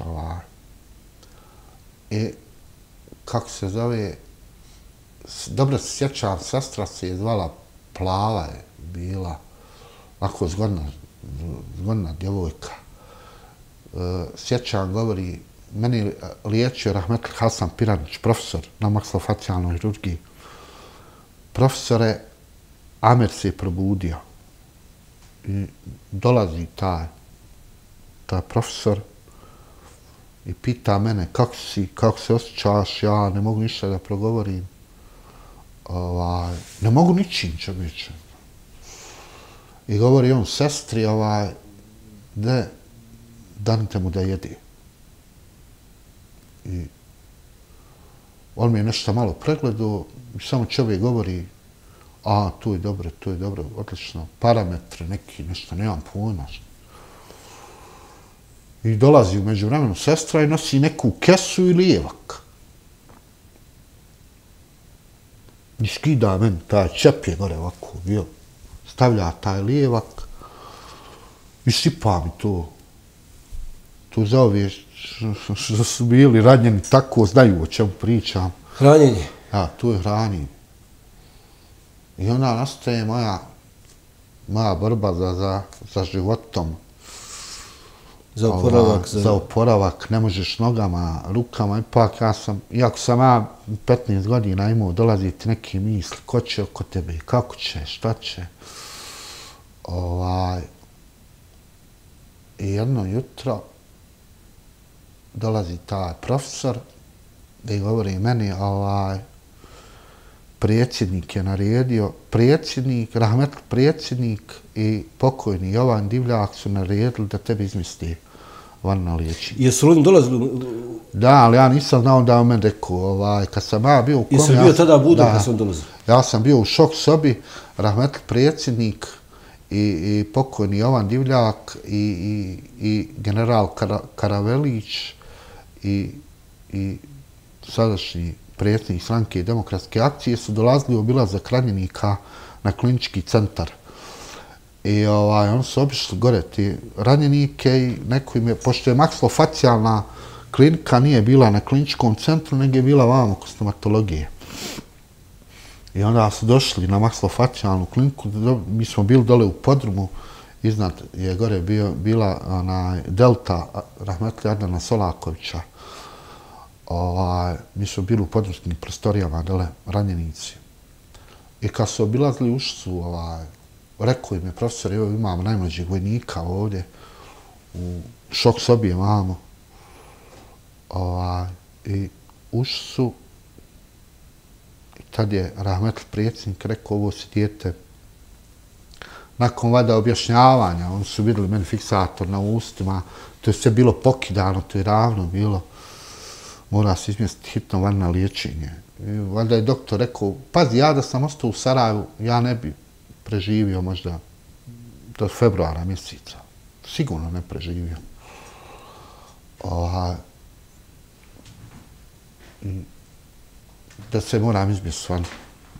Kako se zove, dobro se sjećam, sestra se je zvala Plava je bila, ovako zgodna djevojka. Sjećam, govori, meni liječio Rahmetli Hasan Piranić, profesor na maksilofacijalnoj hirurgiji. Profesore, Amer se je probudio. I dolazi taj profesor i pita mene kako se osjećaš, ja ne mogu ništa da progovorim. Ne mogu ničim, čovječe. I govori on sestri, danite mu da jedi. I on mi je nešto malo pregledao i samo čovjek govori, to je dobro, odlično, parametre neki, nešto, nemam pojma. I dolazi u međuvremenu sestra i nosi neku kesu i lijevak. I skida meni, taj čep je gore ovako bio, stavlja taj lijevak i sipa mi to. Tu za ove što su bili ranjeni, tako znaju o čemu pričam. Hranjenje? Ja, tu je hranjenje. I onda nastaje moja borba za životom. Za oporavak, ne možeš nogama, rukama, ipak iako sam ja 15 godina imao dolaziti neke misli, ko će oko tebe, kako će, šta će. I jedno jutro dolazi taj profesor da govori meni, predsjednik je naredio, rahmetli predsjednik i pokojni Jovan Divljak su naredili da tebe izmisli vanno liječenje. Jesu li oni dolazili? Da, ali ja nisam znao da on meni rekao, kad sam ja bio u komi... Jesi li bio tada budan kad su oni dolazili? Ja sam bio u šok sobi, rahmetli predsjednik i pokojni Jovan Divljak i general Karavelić i sadašnji predsjednik Stranke i demokratske akcije su dolazili u obilazak ranjenika na klinički centar. I oni su obišli gore ti ranjenike i neko im je, pošto je maksilofacijalna klinika nije bila na kliničkom centru, nego je bila vamo kod stomatologije. I onda su došli na maksilofacijalnu kliniku, mi smo bili dole u podrumu, iznad je gore bila Delta rahmetli Adnana Solakovića. Mi smo bili u podrumskim prostorijama, dole, ranjenici. I kad su obilazili ušli su, rekao im je profesor, evo imamo najmlađeg vojnika ovdje, u šok sobi imamo. I ušli su, tad je rahmetli predsjednik rekao ovo si dijete. Nakon vada objašnjavanja, oni su vidjeli meni fiksator na ustima, to je sve bilo pokidano, to je ravno bilo. Mora se izmjestiti hitno van na liječenje. I valjda je doktor rekao, pazi, ja da sam ostao u Sarajevu, ja ne bi preživio možda do februara mjeseca. Sigurno ne preživio. Da se moram izmjestiti van.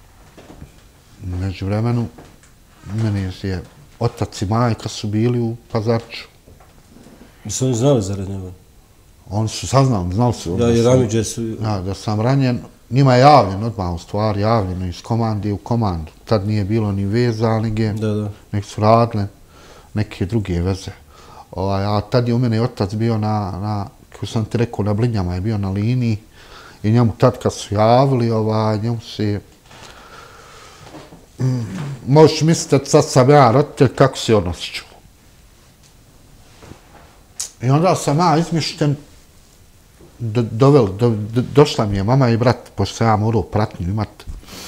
Među vremenu, meni je otac i majka su bili u Pazarču. Su oni znali za ranjavanje? Oni su saznali, znali su. Da, i Ramidže su... Da sam ranjen. Njima je javljen odmah u stvari, javljeno iz komande u komandu. Tad nije bilo ni veza, nek su radile neke druge veze. A tad je u mene otac bio kako sam ti rekao, na Blinjama je bio na liniji i njemu tad kad su javili, njemu se... Možeš misliti, sad sam ja roditelj, kako se on osjećao. I onda sam ja izmišljen, došla mi je mama i brat, pošto sam ja morao pratnju imati.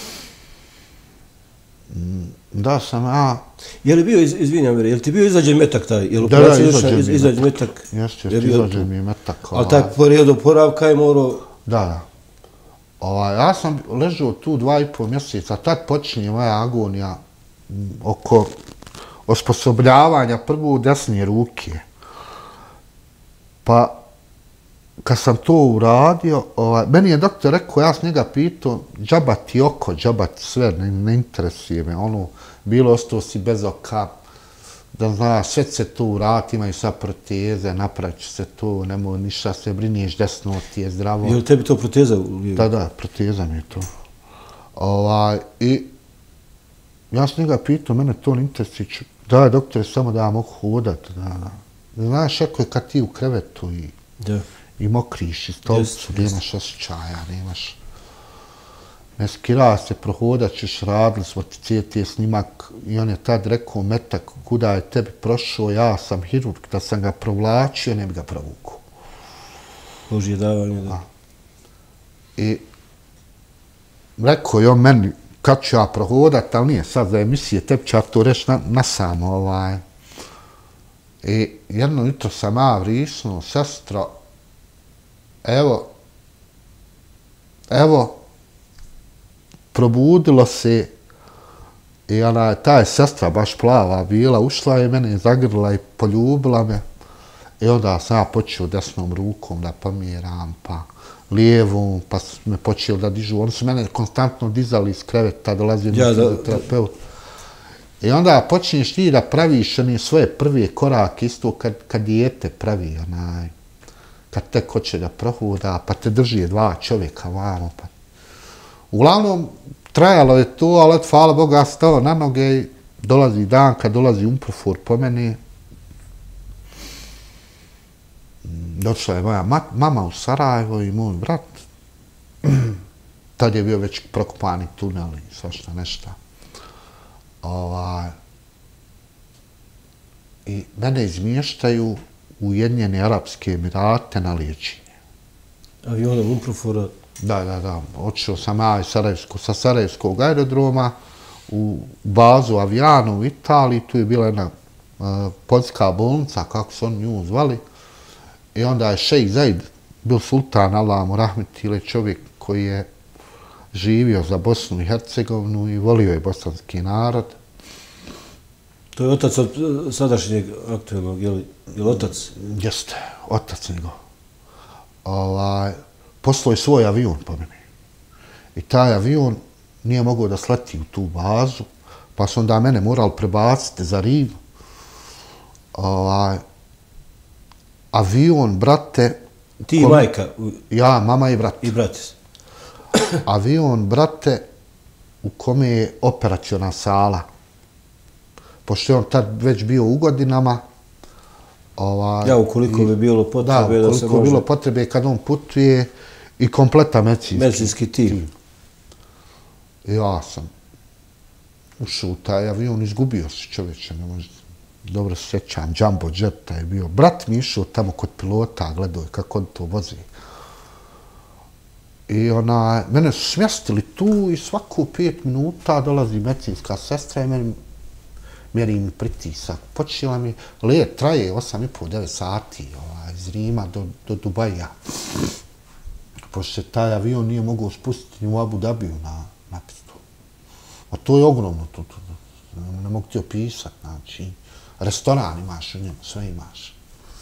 Da sam ja... Je li bio, izvinjam, je li ti bio izađen metak taj? Da, izađen metak. Jeste, izađen mi je metak. Ali taj period oporavka je morao... Da. Ja sam ležao tu 2,5 mjeseca, tad počinje moja agonija oko osposobljavanja prvo desne ruke. Pa, kad sam to uradio, meni je doktor rekao, ja sam njega pitao, džaba ti oko, džaba ti sve, ne interesuje me, bilo ostao si bez oka, da znaš, sve se to urati, imaju sad proteze, napravit će se to, nemoj ništa se briniješ, desno ti je zdravo. Je li tebi to proteza? Da, proteza mi je to. I ja sam njega pitao, mene to ne interesuje, da, doktore, samo da ja mogu hodat. Znaš, ako je kad ti u krevetu i mokriš i stolicu, nemaš osjećaja, nemaš... Ne skira se, prohodat ćeš, radili smo ti CT snimak i on je tad rekao, metak, kuda je tebi prošao, ja sam hirurg, da sam ga provlačio, ne bi ga provukao. Božje davanje, da. I rekao je on meni, kad ću ja prohodat, ali nije sad za emisije, tebi ću ja to reći na samo. I jedno jutro sam ja vrisnuo, sestro, evo, probudilo se i ta je sestra baš plava bila, ušla je mene, zagrlila i poljubila me. I onda sam ja počeo desnom rukom da pomjeram, pa lijevom, pa me počeo da dižu. Oni su mene konstantno dizali iz kreveta, dolazio mi fizioterapeut. I onda počinješ ti da praviš svoje prve korake, isto kad dijete pravi, kad tek hoće da prohoda, pa te drži dva čovjeka vamo. Uglavnom, trajalo je to, ali hvala Boga, ja stao na noge i dolazi dan kad dolazi Umprofor po meni. Došla je moja mama u Sarajevo i moj brat. Tad je bio već prokopani tunel i svašta nešto. I mene izmještaju u Ujedinjene Arapske Emirate na liječenje. Avionom Umprofora? Da. Otišao sam ja sa Sarajevskog aerodroma u bazu Avijanu u Italiji. Tu je bila jedna poljska bolnica, kako su oni nju zvali. I onda je šejk Zaid bil sultan, Allah mu rahmetile, čovjek koji je živio za Bosnu i Hercegovinu i volio je bosanski narod. To je otac od sadašnjeg aktualnog, je li otac? Jeste, otac njegov. Poslao je svoj avion po meni. I taj avion nije mogao da sleti u tu bazu, pa su onda mene morali prebaciti za Riv. Avion, brate... Ti i majka? Ja, mama i brat. I brat. Avion, brate, u kome je operaciona sala. Pošto je on tad već bio u godinama. Ukoliko bi bilo potrebe da se može... Da, ukoliko bi bilo potrebe kad on putuje i kompletan medicinski tim. Ja sam ušao u taj avion, izgubio se čovječe, ne možete. Dobro se sjećam, Jumbo Jetta je bio. Brat mi išao tamo kod pilota, gledao kako on to vozi. I mene su smjestili tu i svako 5 minuta dolazi medicinska sestra i mjeri mi pritisak. Počela mi, let traje 8,5-9 sati iz Rima do Dubaja. Pošto se taj avion nije mogao spustiti ni u Abu Dhabiju na pistu. A to je ogromno, ne mogu ti opisati, znači, restoran imaš u njemu, sve imaš.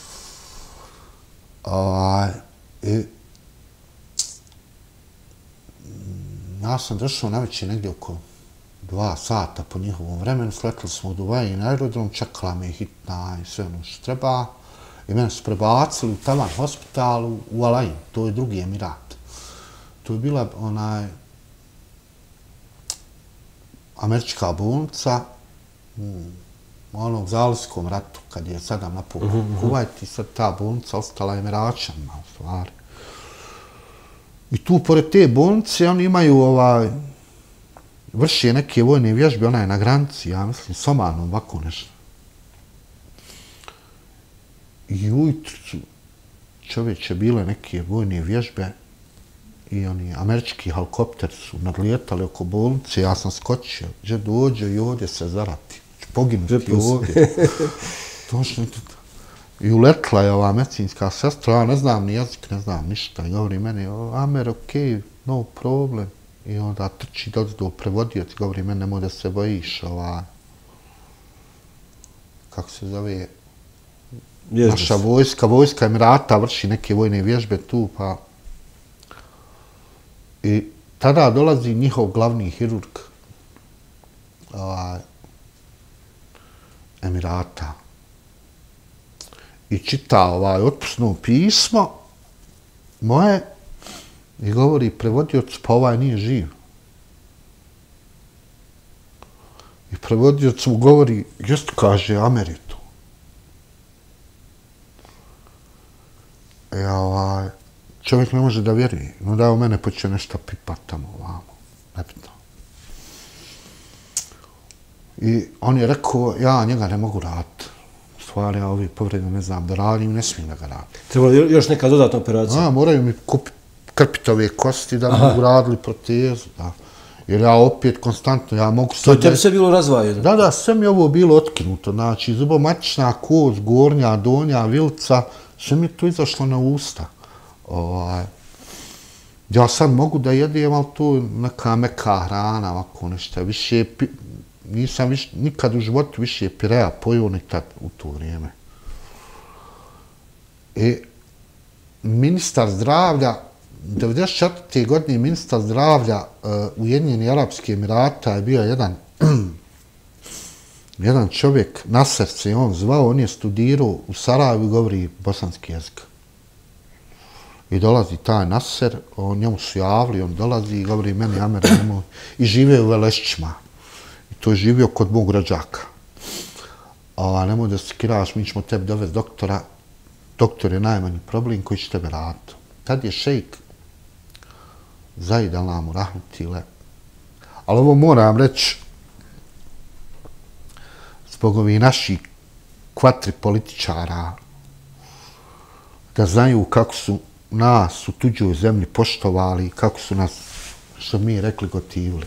Ja sam došao navečer negdje oko 2 sata po njihovom vremenu, sletili smo u Dubai na aerodrom, čekala me hitna i sve ono što treba. I mene su prebacili u tavan hospitalu u Al Ain, to je drugi emirat. To je bila američka bolnica u Zalivskom ratu, kad je Sadam napao Kuvajt i sad ta bolnica ostala Emiraćanima u stvari. I tu, pored te bolnice, oni imaju vrše neke vojne vježbe, ona je na granici, ja mislim, s Omanom, ovako nešto. I ujutru su čovječe bile neke vojne vježbe i oni američki helikopteri su nadlijetali oko bolnice, ja sam skočio, gdje dođe i ovdje se zarati, poginuti ovdje. Točno i uletla je ova medicinska sestra, ja ne znam ni jezik, ne znam ništa, i govori meni, Amer, okej, no problem. I onda trči do prevodioci, govori meni, nemoj da se bojiš, kako se zove, naša vojska Emirata vrši neke vojne vježbe tu, pa... I tada dolazi njihov glavni hirurg Emirata i čita otpusno pismo moje i govori prevodiocu, pa ovaj nije živ. I prevodioc mu govori, just kaže, Amer je tu. Čovjek ne može da vjeruje. No da u mene počeo nešto pipat tamo ovamo. Nebitno. I on je rekao, ja njega ne mogu raditi. U stvari, ja ovi povrede ne znam da radim, ne smijem da ga radim. Treba li još neka dodatna operacija? Moraju mi krpiti ove kosti da mogu radili protezu. Jer ja opet konstantno, ja mogu... To je tebi sve bilo razvajeno? Da, sve mi je ovo bilo otkinuto. Znači, zubomatična kost, gornja, donja, vilica, sve mi je to izašlo na usta. Ja sad mogu da jedem, ali to je neka meka hrana, ovako nešto. Nisam nikad u životu više pireja pojeo nikad u to vrijeme. Ministar zdravlja, 1994. godine ministar zdravlja Ujedinjenih Arapskih Emirata je bio jedan čovjek, Nasser se on zvao, on je studirao u Sarajevu i govori bosanski jezik. I dolazi taj Nasser, njemu su javili, on dolazi i govori meni, Amer, nemoj, i žive u Velešćima. I to je živio kod mog rođaka. Nemoj da se kiraš, mi ćemo tebi dovesti doktora. Doktor je najmanji problem koji će tebe raditi. Tad je šejk Zaid Alamu rahmetile. Ali ovo moram reći, zbog ovih naših kvatri političara, da znaju kako su nas u tuđoj zemlji poštovali, kako su nas, što mi rekli, gotivili.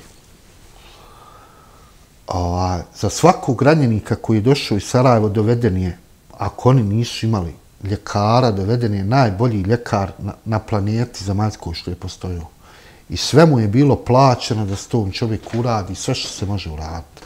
Za svakog ranjenika koji je došao iz Sarajeva doveden je, ako oni nisu imali ljekara, doveden je najbolji ljekar na planeti zemaljskoj što je postojao. I sve mu je bilo plaćeno da se tom čovjeku uradi, sve što se može uraditi.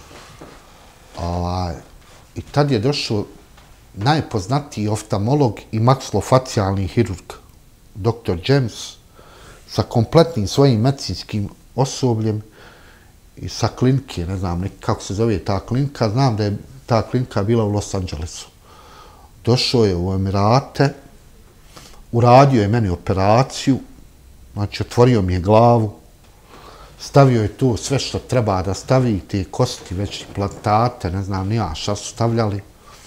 I tad je došao najpoznatiji oftalmolog i maksilofacijalni hirurg, dr. James, sa kompletnim svojim medicinskim osobljem i sa klinike, ne znam kako se zove ta klinika, znam da je ta klinika bila u Los Angelesu. Došao je u Emirate, uradio je meni operaciju, znači otvorio mi je glavu, stavio je tu sve što treba da stavi, te kosti, već implantate, ne znam nija šta su stavljali.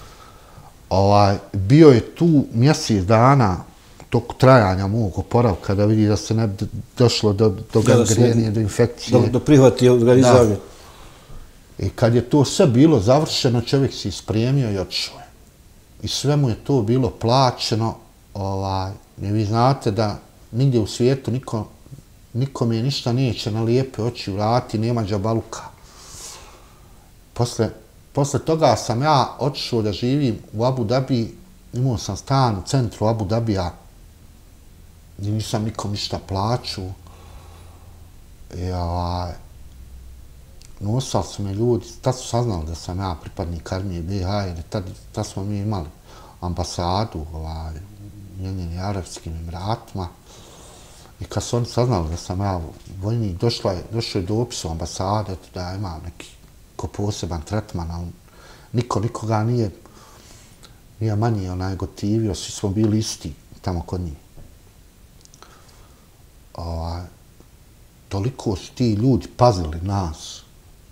Bio je tu mjesec dana tog trajanja mog oporavka da vidi da se ne bi došlo do gangrenije, do infekcije. Do prihvati organizavanja. I kad je to sve bilo završeno, čovjek se ispremio i otišao je. I sve mu je to bilo plaćeno. Vi znate da nigdje u svijetu nikome ništa neće na lijepe oči vrati, nema džabaluka. Posle toga sam ja otišao da živim u Abu Dhabi, imao sam stan u centru Abu Dhabija, gdje nisam nikom ništa plaću. Nosali su me ljudi, tad su saznali da sam ja pripadnik armije BiH, jer tad smo mi imali ambasadu u Ujedinjenim Arapskim Emiratima. I kad su oni saznali da sam ja vojnik, došao je dopis u ambasade da ja imam neki poseban tretman, ali niko nikoga nije manje gotivio, svi smo bili isti tamo kod njih. Toliko su ti ljudi pazili nas.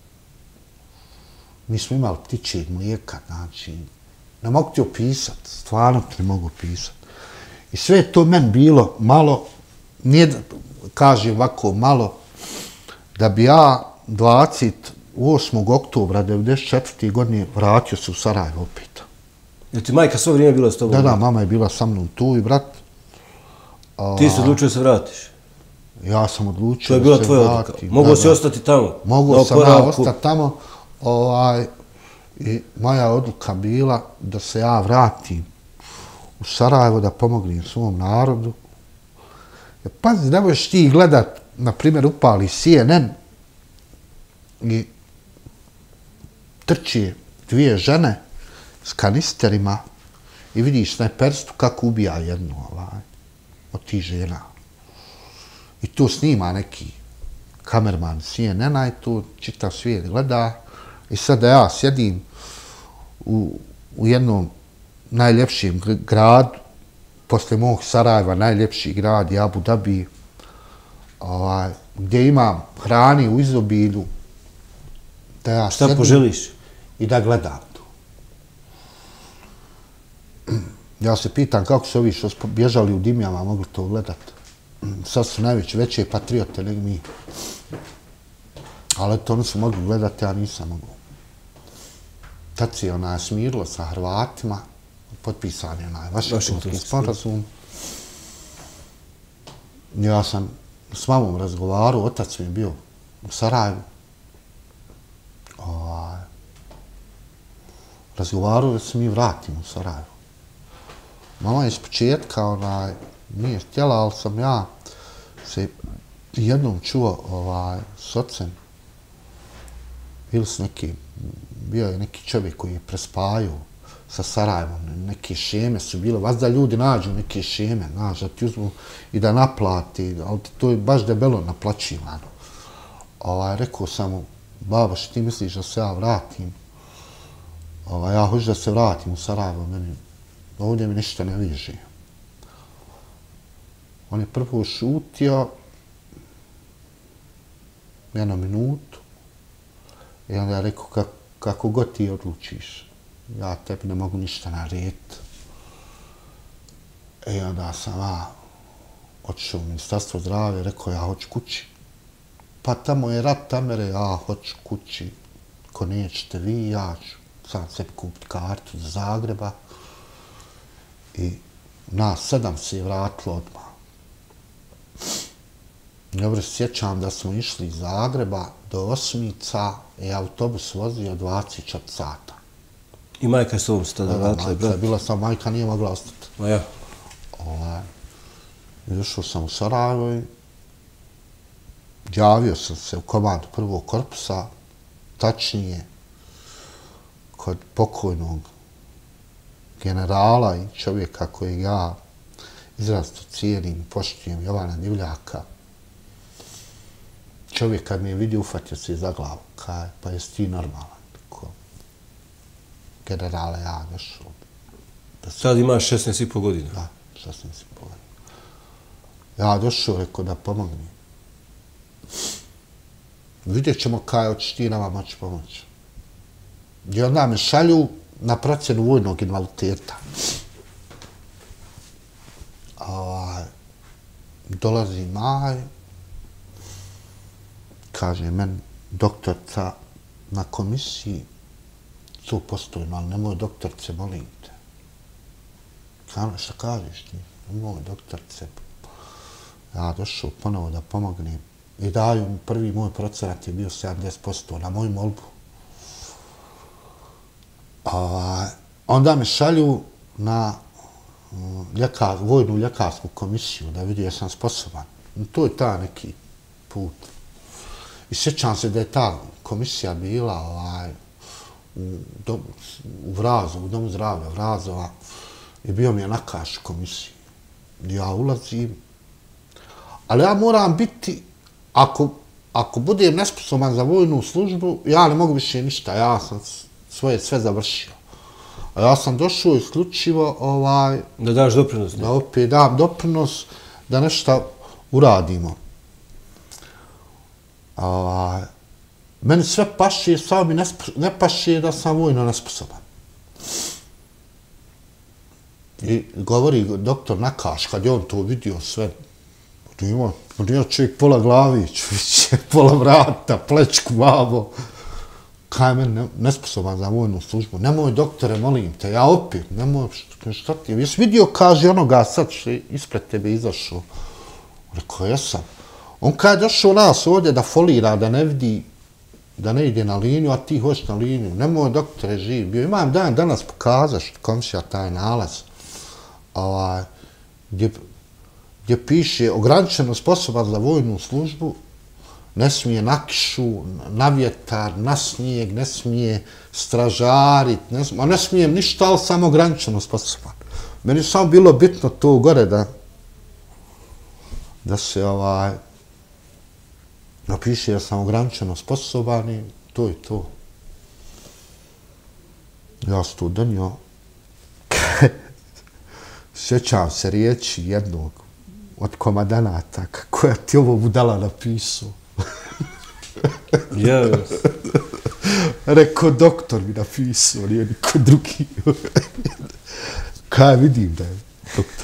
Mi smo imali ptičjeg mlijeka, znači, ne mogu ti opisati, stvarno ti ne mogu opisati. I sve je to meni bilo malo, nije, kažem ovako, malo, da bi ja 28. oktobra 1994. godine vratio se u Sarajevo opet. Jer ti majka svo vrijeme bila s tobom? Da, mama je bila sa mnom tu i brat. Ti si odlučio da se vratiš? Ja sam odlučio to je bila tvoja odluka. Mogu si ostati tamo? Mogu sam ja ostati tamo. I moja odluka bila da se ja vratim u Sarajevo, da pomognem svom narodu. Pazi, ne možeš ti gledat, na primjer, upali CNN i trče dvije žene s kanisterima i vidiš snajperstvu kako ubija jednu od tih žena. I to snima neki kamerman CNN-a i to čitav svijet gleda. I sada ja sjedim u jednom najljepšem gradu, posle mog Sarajeva, najljepši grad je Abu Dhabi, gdje imam hrani u izobilju, da ja šta poželiš? I da gledam to. Ja se pitam kako su ovi što bježali u dimljama mogli to gledati. Sad su veće patriote nego mi. Ali to oni su mogli gledati, ja nisam mogu. Tad se smirilo sa Hrvatima, potpisan je Vašingtonski sporazum. Ja sam s mamom razgovarao, otac mi je bio u Sarajevu. Razgovarao da se mi vratimo u Sarajevo. Mama je iz početka nije htjela, ali sam ja se jednom čuo s ocem. Bio je neki čovjek koji je prespajao sa Sarajevom, neke šeme su bile, vas da ljudi nađu neke šeme, znaš, da ti uzmu i da naplati, ali to je baš debelo naplaćivano. Rekao sam mu, babo, što ti misliš da se ja vratim? Ja hoću da se vratim u Sarajevo, meni ovdje mi ništa ne liži. On je prvo šutio jednu minutu i onda je rekao kako god ti odlučiš, ja tebi ne mogu ništa narediti. I onda sam otišao u Ministarstvo zdravlja i rekao ja hoću kući. Pa tamo je rat Tamere, ja hoću kući. Ko nećete vi, ja ću sad sebi kupiti kartu za Zagreba. I nas 7 se je vratilo odmah. Dobro se sjećam da smo išli iz Zagreba do Osmica i autobus vozio 24 sata. I majka je s ovom se tada vratila? Majka je bila sam, majka nije mogla ostati. Ja. Došao sam u Sarajevo i javio sam se u komandu prvog korpusa, tačnije kod pokojnog generala i čovjeka kojeg ja izrazito cijenim, poštujem, Jovana Divljaka. Čovjek kad me je vidio, ufatio se za glavu, kaj, pa jesi ti normalan. Generala, ja došao. Sad imaš 16,5 godina? Da, 16,5 godina. Ja došao, rekao da pomognem. Vidjet ćemo kaj hoćeš ti nama moći pomoći. I onda me šalju na procjenu vojnog invaliditeta. Dolazi maj, kaže meni doktorca na komisiji, to postojno, ali nemoj doktorce, molim te. Šta kažeš ti? Nemoj doktorce. Ja došao ponovo da pomognem i daju mi prvi moj procenat je bio 70% na moju molbu. Onda me šalju na vojnu ljekarsku komisiju da vidi jesam sposoban. To je ta neki put. I sjećam se da je ta komisija bila u Vrazovu, u Domu zdravlja Vrazova i bio mi je nakaš komisiji. Ja ulazim, ali ja moram biti, ako budem nesposoban za vojnu službu, ja ne mogu više ništa, ja sam svoje sve završio. A ja sam došao isključivo da daš doprinos. Da opet dam doprinos, da nešto uradimo. Meni sve paše, samo mi ne paše da sam vojno nesposoban. I govori doktor Nakaš, kad je on to vidio sve, ima čovjek pola glavi, pola vrata, plečku, vamo. Kaj meni nesposoban za vojnu službu. Nemoj, doktore, molim te, ja opet, nemoj, šta ti je? Jesi vidio, kaže onoga sad što je ispred tebe izašao? Rekao, jesam. On kad je došao nas ovdje da folira, da ne vidi, da ne ide na liniju, a ti hoćeš na liniju. Nemoj, doktore, živ bio. Imam danas pokazaš, komšija, taj nalaz, gdje piše ograničeno sposoban za vojnu službu, ne smije na kišu, na vjetar, na snijeg, ne smije stražarit, ne smijem ništa, ali samo ograničeno sposoban. Meni je samo bilo bitno to gore da se napiše da sam ograničeno sposoban i to je to. Ja sam to donio. Sjećam se riječi jednog od komadanata, kako je ti ovo budala napisao. Rekao, doktor mi napisao, nije niko drugi. Kaj vidim da je doktor.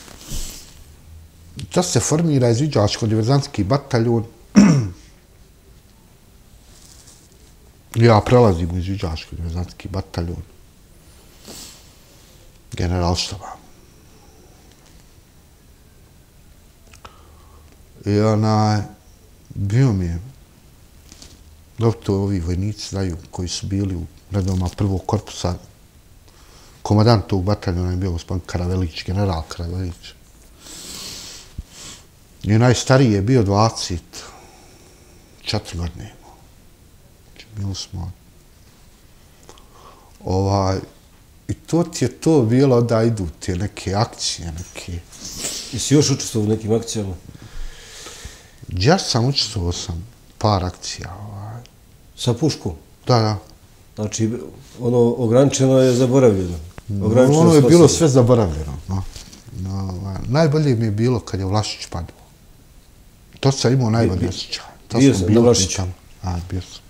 To se formira izviđačko-diverzantski bataljon. Ja prelazim u izviđačko-diverzantski bataljon. Generalštaba. I bio mi je, to ovi vojnici znaju koji su bili u redovima prvog korpusa, komadant tog bataljona je bio gospodin Karavelić, general Karavelić. I najstariji je bio 24 godine. Bili smo... I to ti je to bilo da idu te neke akcije, neke... Jesi još učestvovao u nekim akcijama? Ja sam učestvovao par akcija. Sa puškom? Da. Znači, ono ograničeno je zaboravljeno. Ono je bilo sve zaboravljeno. Najbolje mi je bilo kad je Vlašić padao. To sam imao najbolji osjećaj. Bio sam na Vlašiću. Bio sam.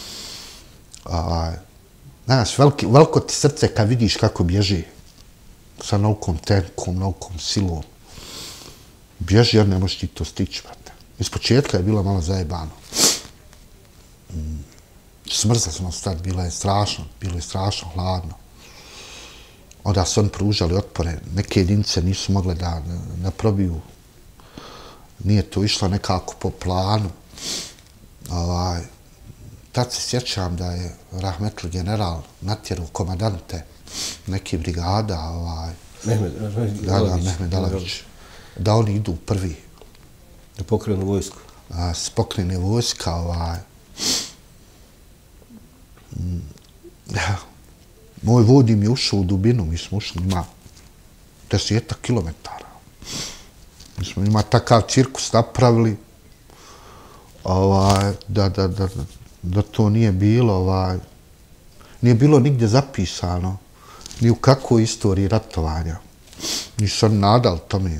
Znaš, veliko ti srce kad vidiš kako bježi sa naukom tenkom, naukom silom. Bježi jer ne možeš ti to stići, brate. Iz početka je bilo malo zajebano. Smrzali smo se tad, bilo je strašno hladno. Onda su oni pružali otpore, neke jedinice nisu mogle da probiju. Nije to išlo nekako po planu. Tad se sjećam da je rahmetli general natjerao komadante neke brigada, Mehmed Alavić, da oni idu prvi. Da pokrenu vojsku? Pokrene vojska, moj vod im je ušao u dubinu, mi smo ušli ima 10 kilometara. Mi smo ima takav cirkus napravili, da to nije bilo, nije bilo nigdje zapisano, ni u kakvoj istoriji ratovanja. Nisu oni nadali tome,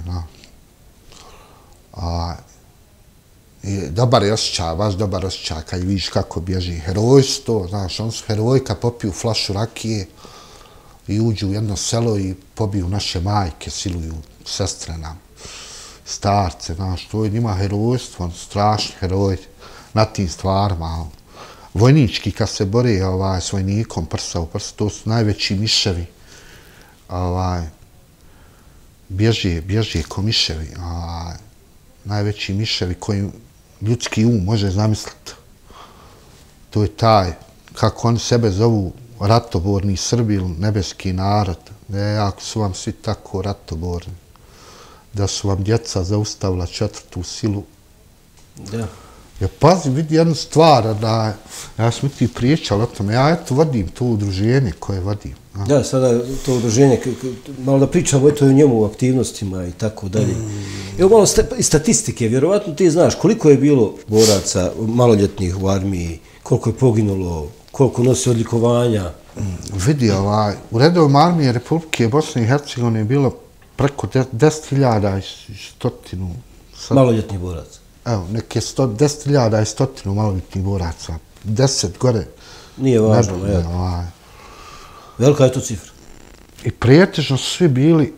dobar je osjećaj, baš dobar osjećaj kad vidiš kako bježi. Herojstvo, znaš, oni su heroji kad popiju flašu rakije i uđu u jedno selo i pobiju naše majke, siluju sestre nam, starce, znaš, to je njima herojstvo, oni su strašni heroji na tim stvarima. Vojnički kad se bore s vojnikom prsa u prsa, to su najveći miševi. Bježe ko miševi. najveći miševi koji ljudski um može zamisliti. To je taj, kako oni sebe zovu, ratoborni Srbi ili nebeski narod. Ako su vam svi tako ratoborni, da su vam djeca zaustavila 4. silu. Da. Ja pazi, vidi jednu stvar, da ja smo ti pričali o tome, ja eto vodim to udruženje koje vodim. Da, sada to udruženje, malo da pričamo o njemu, u aktivnostima i tako dalje. Evo malo statistike, vjerovatno ti znaš koliko je bilo boraca maloljetnih u armiji, koliko je poginulo, koliko nosi odlikovanja. Vidi, u redovima armije Republike Bosne i Hercegovine je bilo preko 10.000 i 100. Maloljetnih boraca. Evo, neke 10.000 i 100 maloljetnih boraca. 10 gore. Nije važno, ja. Velika je to cifra. I prijetežno su svi bili,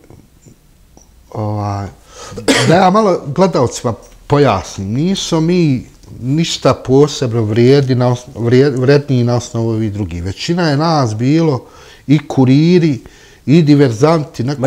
da ja malo gledalcima pojasnim, nisu mi ništa posebno vredniji na osnovu ovih drugih. Većina je nas bilo i kuriri, i diverzanti, neko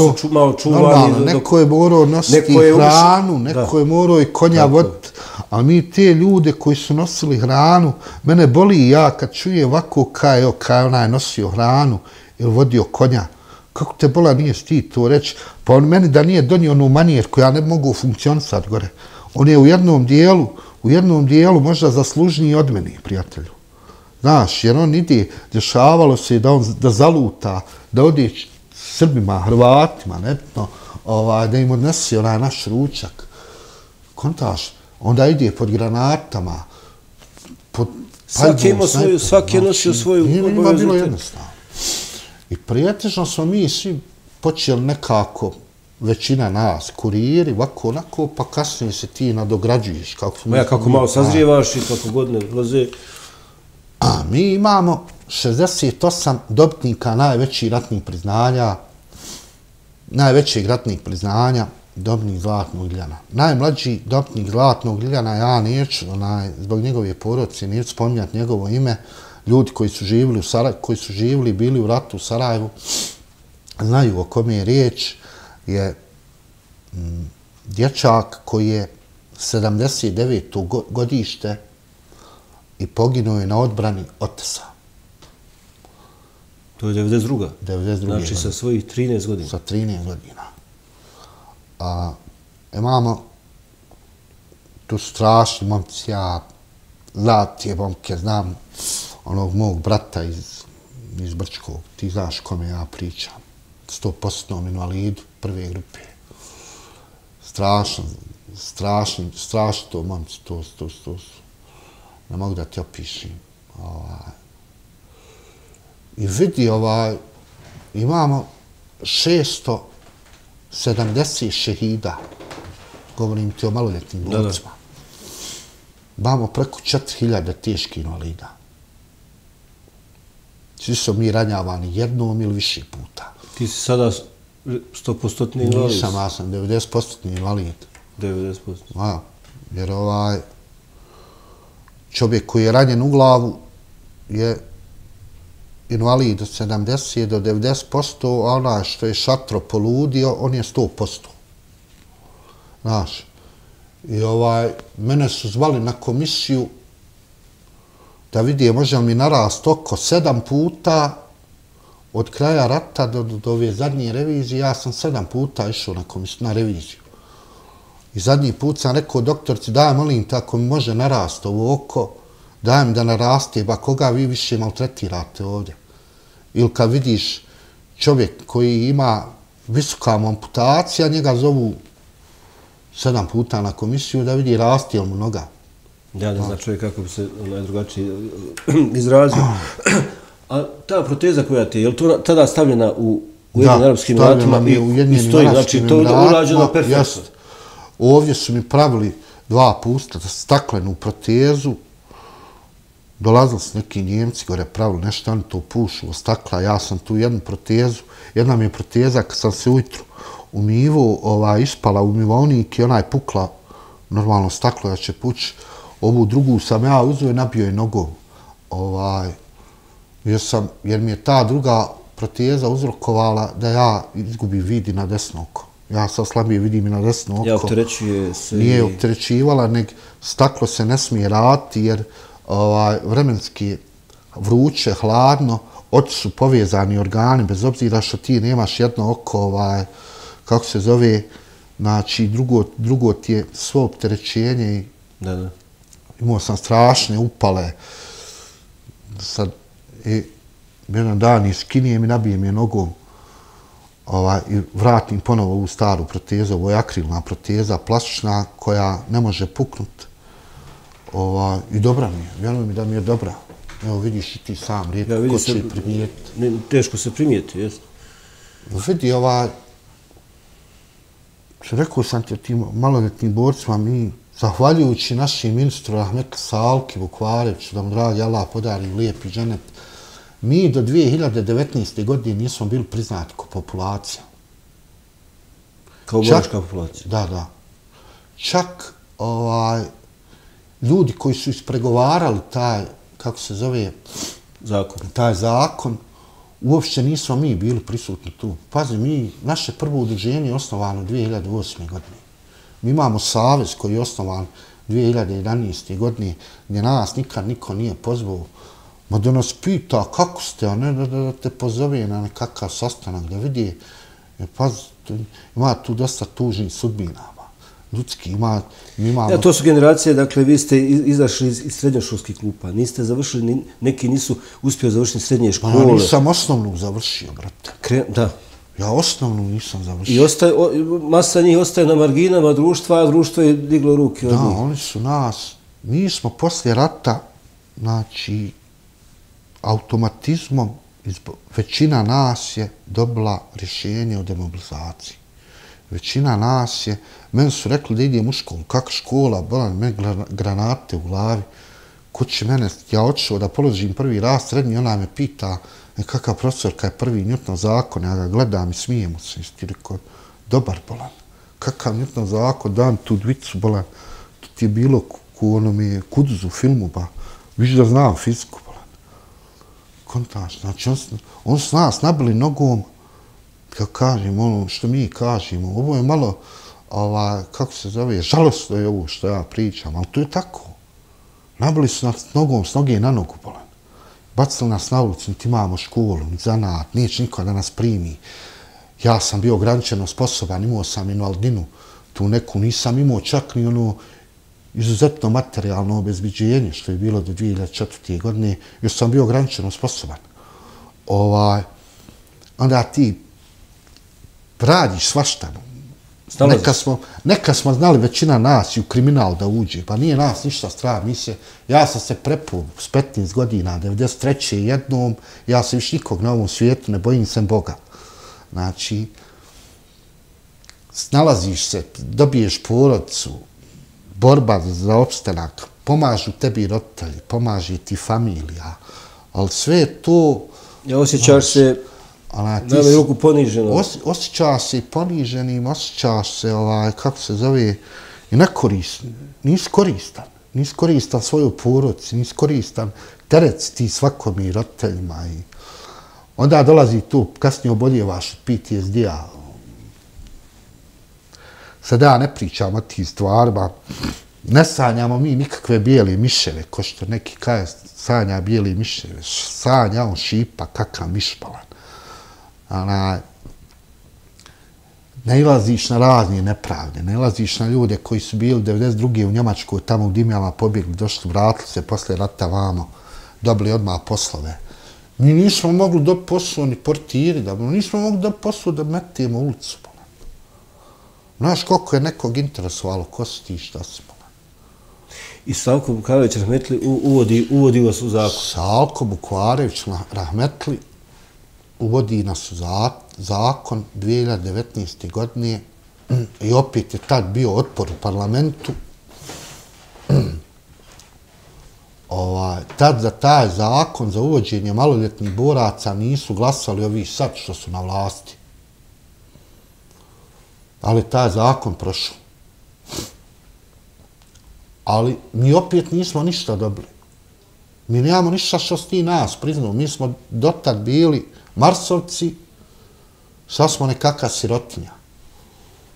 je morao nositi hranu, neko je morao i konja voditi, a mi te ljude koji su nosili hranu, mene boli i ja kad čuje ovako kaj onaj nosio hranu ili vodio konja, kako te bola nije stid to reći, pa on meni da nije donio onu manijerku, ja ne mogu funkcionisati gore. On je u jednom dijelu možda zaslužniji od mene, prijatelju. Znaš, jer on ide, dešavalo se da zaluta, da ode Srbima, Hrvatima, nebitno, da im odnesi onaj naš ručak. Kontaš, onda ide pod granatama, pod paljbom, snajpom. Svaki je nosio svoju obavezu. Njima bilo jednostavno. I prijetežno smo mi svi počeli nekako, većina nas, kuriri, ovako, onako, pa kasnije se ti nadograđuješ. Kako malo sazrijevaš i kako godine ulaze. Mi imamo 68 dobitnika najvećih ratnih priznanja, dobitnik Zlatnog Ljiljana. Najmlađi dobitnik Zlatnog Ljiljana, ja neću, zbog njegove porodice, neću spominjati njegovo ime, ljudi koji su živjeli u Sarajevu, koji su živjeli, bili u ratu u Sarajevu, znaju o kome je riječ, je dječak koji je 79. godište i poginuo je na odbrani Otesa. To je 92. 92. Znači sa svojih 13 godina. Sa 13 godina. Imamo tu strašni momci, ja zlatije momke, znam onog mog brata iz Brčkog, ti znaš kome ja pričam. 100% invalidu prve grupe. Strašno to momci, to. Ne mogu da ti opišim. I vidi, imamo 670 šehida. Govorim ti o maloljetnim borcima. Imamo preko 4000 teških invalida. Svi su mi ranjavani jednom ili više puta. Ti si sada 100% invalid? Nisam, ja sam 90% invalid. 90%? Jer čovjek koji je ranjen u glavu je invalid od 70 do 90%, a onaj što je šatro poludio, on je 100%. Znaš, i mene su zvali na komisiju da vidi može li mi narast oko 7 puta od kraja rata do ove zadnje revizije. Ja sam 7 puta išao na reviziju. I zadnji put sam rekao doktorci, daj molim te, ako mi može narast ovo oko, daj mi da naraste, ba koga vi više maltretirate ovdje. Ili kad vidiš čovjek koji ima visoka amputacija, njega zovu 7 puta na komisiju da vidi rasti li mu noga. Ja ne znam čovjek kako bi se drugačije izrazio. A ta proteza koja ti je li to tada stavljena u Ujedinjenim Arapskim Emiratima i stoji, znači to je urađeno perfektno? Ovdje su mi pravili 2 puta staklenu protezu, dolazili su neki Njemci gore, pravili nešto, oni to pušu od stakla, ja sam tu jednu protezu, jedna mi je proteza kad sam se ujutru umivao, ispala u umivaonik i ona je pukla, normalno staklo da će pući, ovu drugu sam ja uzeo i nabio je nogom, jer mi je ta druga proteza uzrokovala da ja izgubim vid i na desno oko. ja sad slabije vidim i na desno oko. Ja, opterećuje se. Nije opterećivala, nego staklo se ne smije raditi jer vremenski vruće, hladno, oči su povezani organi, bez obzira što ti nemaš jedno oko, kako se zove, znači drugo ti je svo opterećenje i imao sam strašne upale. Sad, jedan dan iskinijem i nabijem je nogom i vratim ponovo ovu staru protezu, ovo je akrilna proteza, plastična, koja ne može puknuti. I dobra mi je, vjerujem mi da mi je dobra. Evo vidiš i ti sam, rijetko ko će primijeti. Teško se primijeti, jesno? Vidi, rekao sam ti o tim maloljetnim borcima, mi, zahvaljujući našem ministru Rahmetli Salki Vukvareviću, da mu dragi Allah podari lijepi dženet, mi do 2019. godine nismo bili priznati kao populacija. Kao boračka populacija? Da. Čak ljudi koji su ispregovarali taj, kako se zove, taj zakon, uopće nismo mi bili prisutni tu. Pazi, naše prvo udruženje je osnovano 2008. godine. Mi imamo savez koji je osnovan 2011. godine, gdje nas nikad niko nije pozvao. Ma da nas pita kako ste, a ne da te pozove na nekakav sastanak, da vidi, pazi, ima tu dosta tužnih sudbina. Ljudski, imamo... To su generacije, dakle, vi ste izašli iz srednjoškolskih klupa, niste završili, neki nisu uspjeli završiti srednje škole. Ja nisam osnovnu završio, brate. Da. Ja osnovnu nisam završio. I masa njih ostaje na marginama društva, a društvo je diglo ruke od njih. Da, oni su nas... Mi smo poslije rata, znači, automatizmom, većina nas je dobila rješenje o demobilizaciji. Većina nas je, meni su rekli da idem u školu, kakva škola, bolan, meni granate u glavi, ko će mene, ja odšao da položim prvi raz srednji, ona me pita, kakav profesor, kaj je prvi Newtonov zakon, ja ga gledam i smijemo se, isti rekao, dobar, bolan, kakav Newtonov zakon, dam tu dvicu, bolan, to ti je bilo ku onome Kuduzu u filmu, ba, viš da znam fiziku, bolan, kontaš, znači on s nas nabili nogom, kako kažem, ono što mi kažemo, ovo je malo, kako se zove, žalostno je ovo što ja pričam, ali to je tako. Nabili su nas nogom, s noge na nogu, bolan. Bacili nas na ulicu, niti imamo školu, niti zanat, neće niko da nas primi. Ja sam bio ograničeno sposoban, imao sam invalidinu, tu neku nisam imao čak ni ono izuzetno materijalno obezbeđenje, što je bilo do 2004. godine, još sam bio ograničeno sposoban. Onda ti radiš svašta. Neka smo znali većina nas i u kriminal da uđe, pa nije nas ništa strah. Ja sam se prepuo s 15 godina, 93. jednom, ja se više nikog na ovom svijetu ne bojim sem Boga. Znači, snalaziš se, dobiješ porodicu, borba za opstanak, pomažu tebi roditelji, pomaže ti familija, ali sve to... Ja osjećaš se na ruku poniženo. Osjećaš se poniženim, osjećaš se, kako se zove, i nekoristan. Nisi koristan. Nisi koristan svojoj porodici, nisi koristan teret ti svakom i roditeljima. Onda dolazi tu, kasnije oboljevaš od PTSD-a. Sada ja ne pričam o tih stvarima. Ne sanjamo mi nikakve bijele miševe, ko što neki kaže sanja bijele miševe. Sanja on šipa, kakav mišpalan. Nailaziš na razne nepravde, nailaziš na ljude koji su bili 92. u Njemačkoj, tamo u Dimljama pobjegli, došli, vratili se posle rata vamo, dobili odmah poslove. Mi nismo mogli dobiti posao ni portiri, nismo mogli dobiti posao da metijemo ulicu. Znaš koliko je nekog interesovalo, ko si ti, šta si. I Salko Vukvarević Rahmetli uvodi vas u zakon? Salko Vukvarević Rahmetli uvodi nas u zakon 2019. godine i opet je tad bio otpor u parlamentu. Tad za taj zakon, za uvođenje maloljetnih boraca nisu glasali ovi sad što su na vlasti. Ali taj zakon prošao. Ali mi opet nismo ništa dobili. Mi nemamo ništa što si ti nas priznao. Mi smo dotad bili Marsovci, sad smo nekakva sirotinja.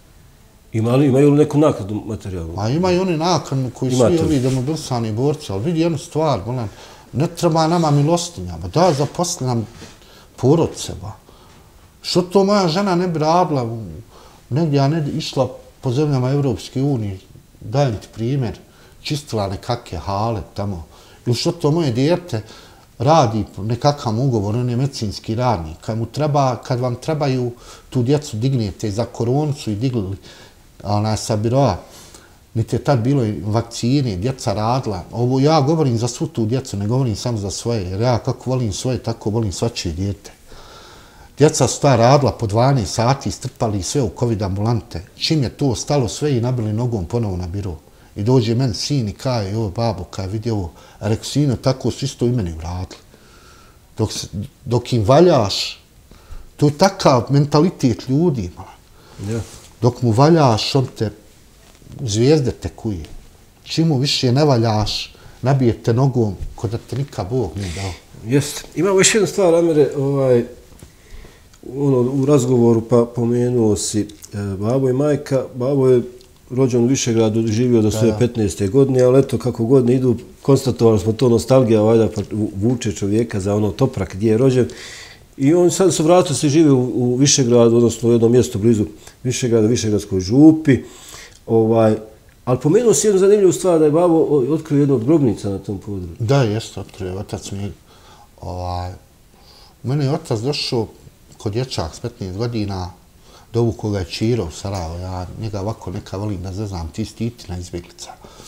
Imaju li neku naknadu materijalnu? A imaju oni naknadu koji svi ovi demobilisani borci, ali vidi jednu stvar, ne treba nama milostinja, da zaposli nam porodce. Što to moja žena ne bi radila negdje, a ne išla po zemljama Evropske unije, dajem ti primjer, čistila nekakve hale tamo. Ili što to moje dijete radi nekakav ugovor, on je medicinski radnik. Kad vam trebaju tu djecu dignete za koronicu i digli sa biroa, niti je tad bilo i vakcine, djeca radila. Ovo ja govorim za svu tu djecu, ne govorim samo za svoje, jer ja kako volim svoje, tako volim svačije dijete. Djeca su ta radila po 12 sati, strpali sve u COVID ambulante. Čim je to stalo sve i nabili nogom ponovo na biro. I dođe meni sin i kaže, joj babo, kaj vidi ovo, rekao sino, tako su isto i meni uradili. Dok im valjaš, to je takav mentalitet ljudi. Dok mu valjaš, on te zvijezde tekuje. Čim mu više ne valjaš, nabijete nogom kod da te nikad Bog nije dao. Jeste. Imamo još jednu stvar, Amere, u razgovoru pa pomenuo si babo i majka. Babo je rođen u Višegradu, živio do svoje 15. godine, ali eto, kako godine idu, konstatovali smo to nostalgija, valjda, pa vuče čovjeka za ono Toprak gdje je rođen. I on sad se vratio, se živi u Višegradu, odnosno u jednom mjestu blizu Višegrada, Višegradskoj župi. Ali pomenuo si jednu zanimljivu stvar, da je babo otkrio jednu od grobnica na tom području. Da, jeste, otkrio. Otac mi mene je otac došao kod dječak s 15 godina, dovukao ga je Čiro u Sarajevo. Ja njega ovako neka volim da zezam, ti stitina izbjeglica.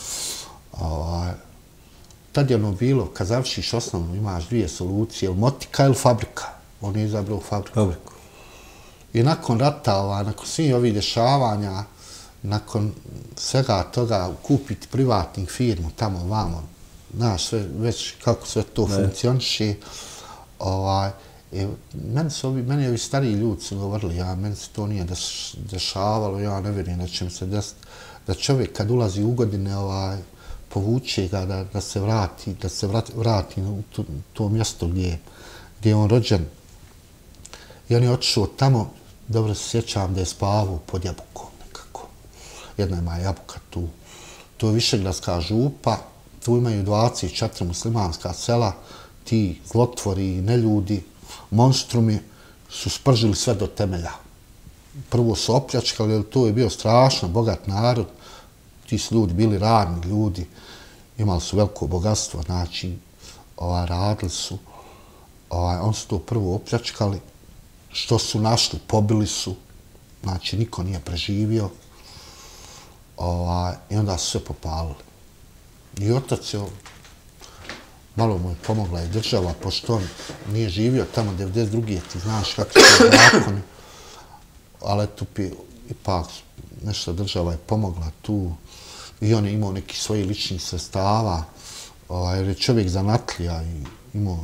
Tad je ono bilo, kad završiš osnovnu, imaš dvije solucije, ili motika ili fabrika. On je izabrao fabriku. I nakon rata, nakon svih ovih dešavanja, nakon svega toga, kupiti privatnih firmu tamo, vamo, znaš već kako sve to funkcioniše. Meni ovi stariji ljudi su govorili, meni se to nije dešavalo, ja ne vjerujem da će mi se desiti, da čovjek kad ulazi u godine povuče ga da se vrati u to mjesto gdje je on rođen. I on je otišao tamo, dobro se sjećam da je spavao pod jabukom nekako. Jedna ima jabuka tu. To je Višegradska župa, tu imaju 24 muslimanska sela, ti zlotvori i neljudi, monstrumi su spržili sve do temelja. Prvo su opljačkali, jer to je bio strašno bogat narod, ti su ljudi bili radni ljudi, imali su veliko bogatstvo, znači radili su, oni su to prvo opljačkali, što su našli, pobili su, znači niko nije preživio i onda su sve popalili. I otac je, malo mu je pomogla i država, pošto on nije živio tamo 92. Ti znaš kakvi su zakoni, ali tu ipak nešto država je pomogla tu i on je imao neki svoji ličnih sredstava, jer je čovjek zanatlija i imao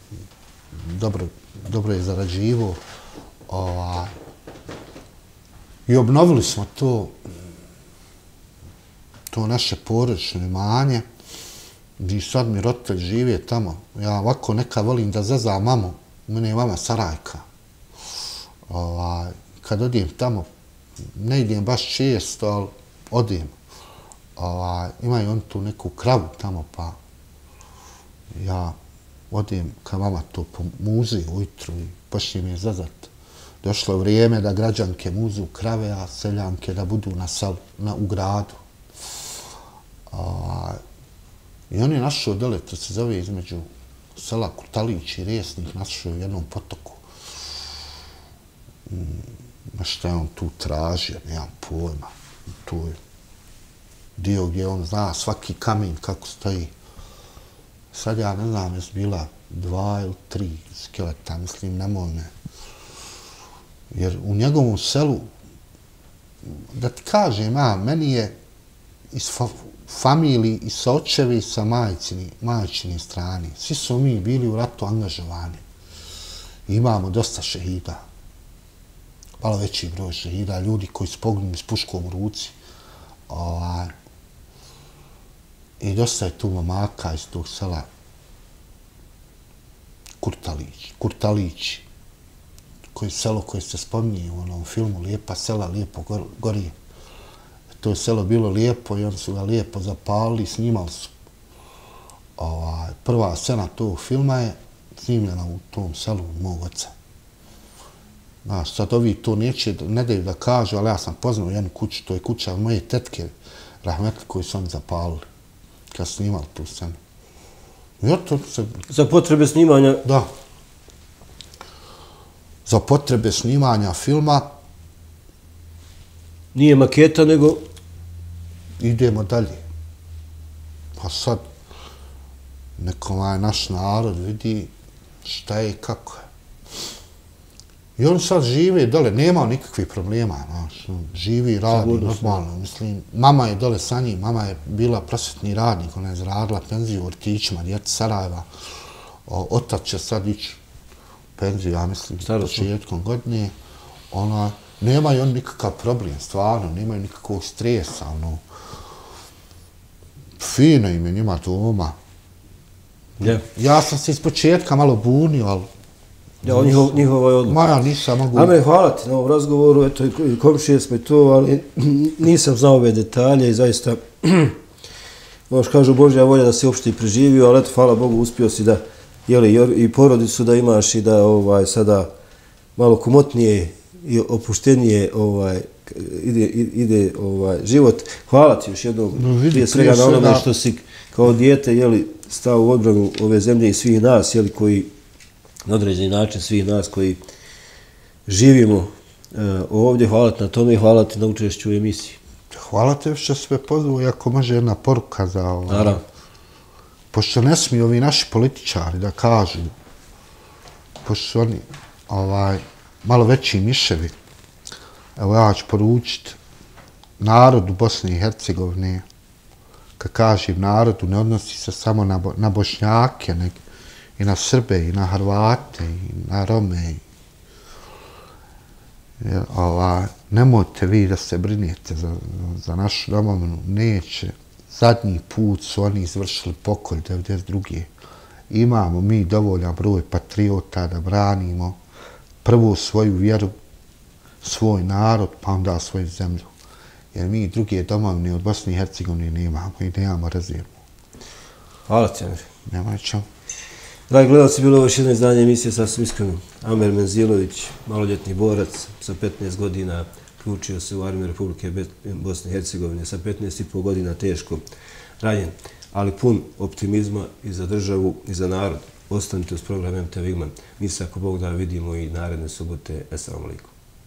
dobro je zarađivo. I obnovili smo to naše porodično imanje, gdje sad mi roditelj žive tamo. Ja ovako nekad volim da zezam mamu, mene je mama Sarajka. Kad odijem tamo, ne idem baš često, ali odijem. Imaju oni tu neku kravu tamo, pa ja odijem kad mama to muzi ujutru i počne mi je zezat. Došlo je vrijeme da građanke muzu krave, a seljanke da budu u gradu. I on je našao dole, to se zove između sela Kurtalić i Resnik, našao u jednom potoku. Šta je on tu tražio, nemam pojma. Tu je dio gdje on zna svaki kamen kako stoji. Sad ja ne znam, jesu bila 2 ili 3 skeleta, mislim, nemoj me. Jer u njegovom selu, da ti kažem, meni je iz familiji i sa očevi i sa majčine strane. Svi su mi bili u ratu angažovani. Imamo dosta šehida. Malo veći broj šehida, ljudi koji su poginuli s puškom u ruci. I dosta je tu momaka iz tog sela Kurtalić. Selo koje se spominje u onom filmu Lijepa sela, lijepo gorije. to je selo bilo lijepo i oni su ga lijepo zapalili, snimali su. Prva scena tog filma je snimljena u tom selu mog oca. Znaš, sad ovi to ne daju da kažu, ali ja sam poznao jednu kuću, to je kuća moje tetke, rahmetli, koju su oni zapalili kad su snimali tu scenu. I to se... Za potrebe snimanja? Da. Za potrebe snimanja filma. Nije maketa, nego... Idemo dalje. Pa sad, neko naš narod vidi šta je i kako je. I on sad žive dole, nema nikakvih problema, znaš, živi, radi, normalno, mislim, mama je dole sa njim, mama je bila prosvjetni radnik, ona je zaradila penziju u vrtićima, djeci Sarajeva, otac će sad ići u penziju, ja mislim, početkom godine, nemaju oni nikakav problem, stvarno, nemaju nikakvog stresa, fino im je njima doma. Ja sam se iz početka malo bunio, ali njihova je odluka. Maja, nisam mogu... Amer, hvala ti na ovom razgovoru, eto i komšije smo i to, ali nisam znao ove detalje i zaista, možeš kažu Božja volja da se uopšte i preživio, ali eto, hvala Bogu, uspio si da, i porodicu da imaš i da sada malo komotnije i opuštenije ide život. Hvala ti još jednom, prije svega na onome što si kao dijete, stao u odbranu ove zemlje i svih nas, koji na određeni način svih nas koji živimo ovdje. Hvala ti na tome i hvala ti na učešću u emisiji. Hvala te što sve pozvao, ako može jedna poruka za pošto ne smiju ovi naši političari da kažu, pošto su oni malo veći miševi, evo ja ću poručiti narodu Bosne i Hercegovine, kad kažem narodu, ne odnosi se samo na Bošnjake, nego i na Srbe, i na Hrvate, i na Rome. Nemojte vi da se brinete za našu domovinu, neće. Zadnji put su oni izvršili pokolj 1992. Imamo mi dovoljan broj patriota da branimo prvo svoju vjeru, svoj narod, pa onda svoju zemlju. Jer mi druge domovine od Bosne i Hercegovine nemamo i nemamo rezervu. Hvala ti, Amer. Nemoj čemu. Dragi gledalci, bilo je još jedno izdanje emisije Sasvim iskreno. Amer Menzilović, maloljetni borac sa 15 godina, uključio se u armiju Republike Bosne i Hercegovine, sa 15,5 godina teško ranjen, ali pun optimizma i za državu i za narod. Ostanite uz program MTV Igman. Mi se, ako Bog da, vidimo i naredne subote. Assalamu alaikum.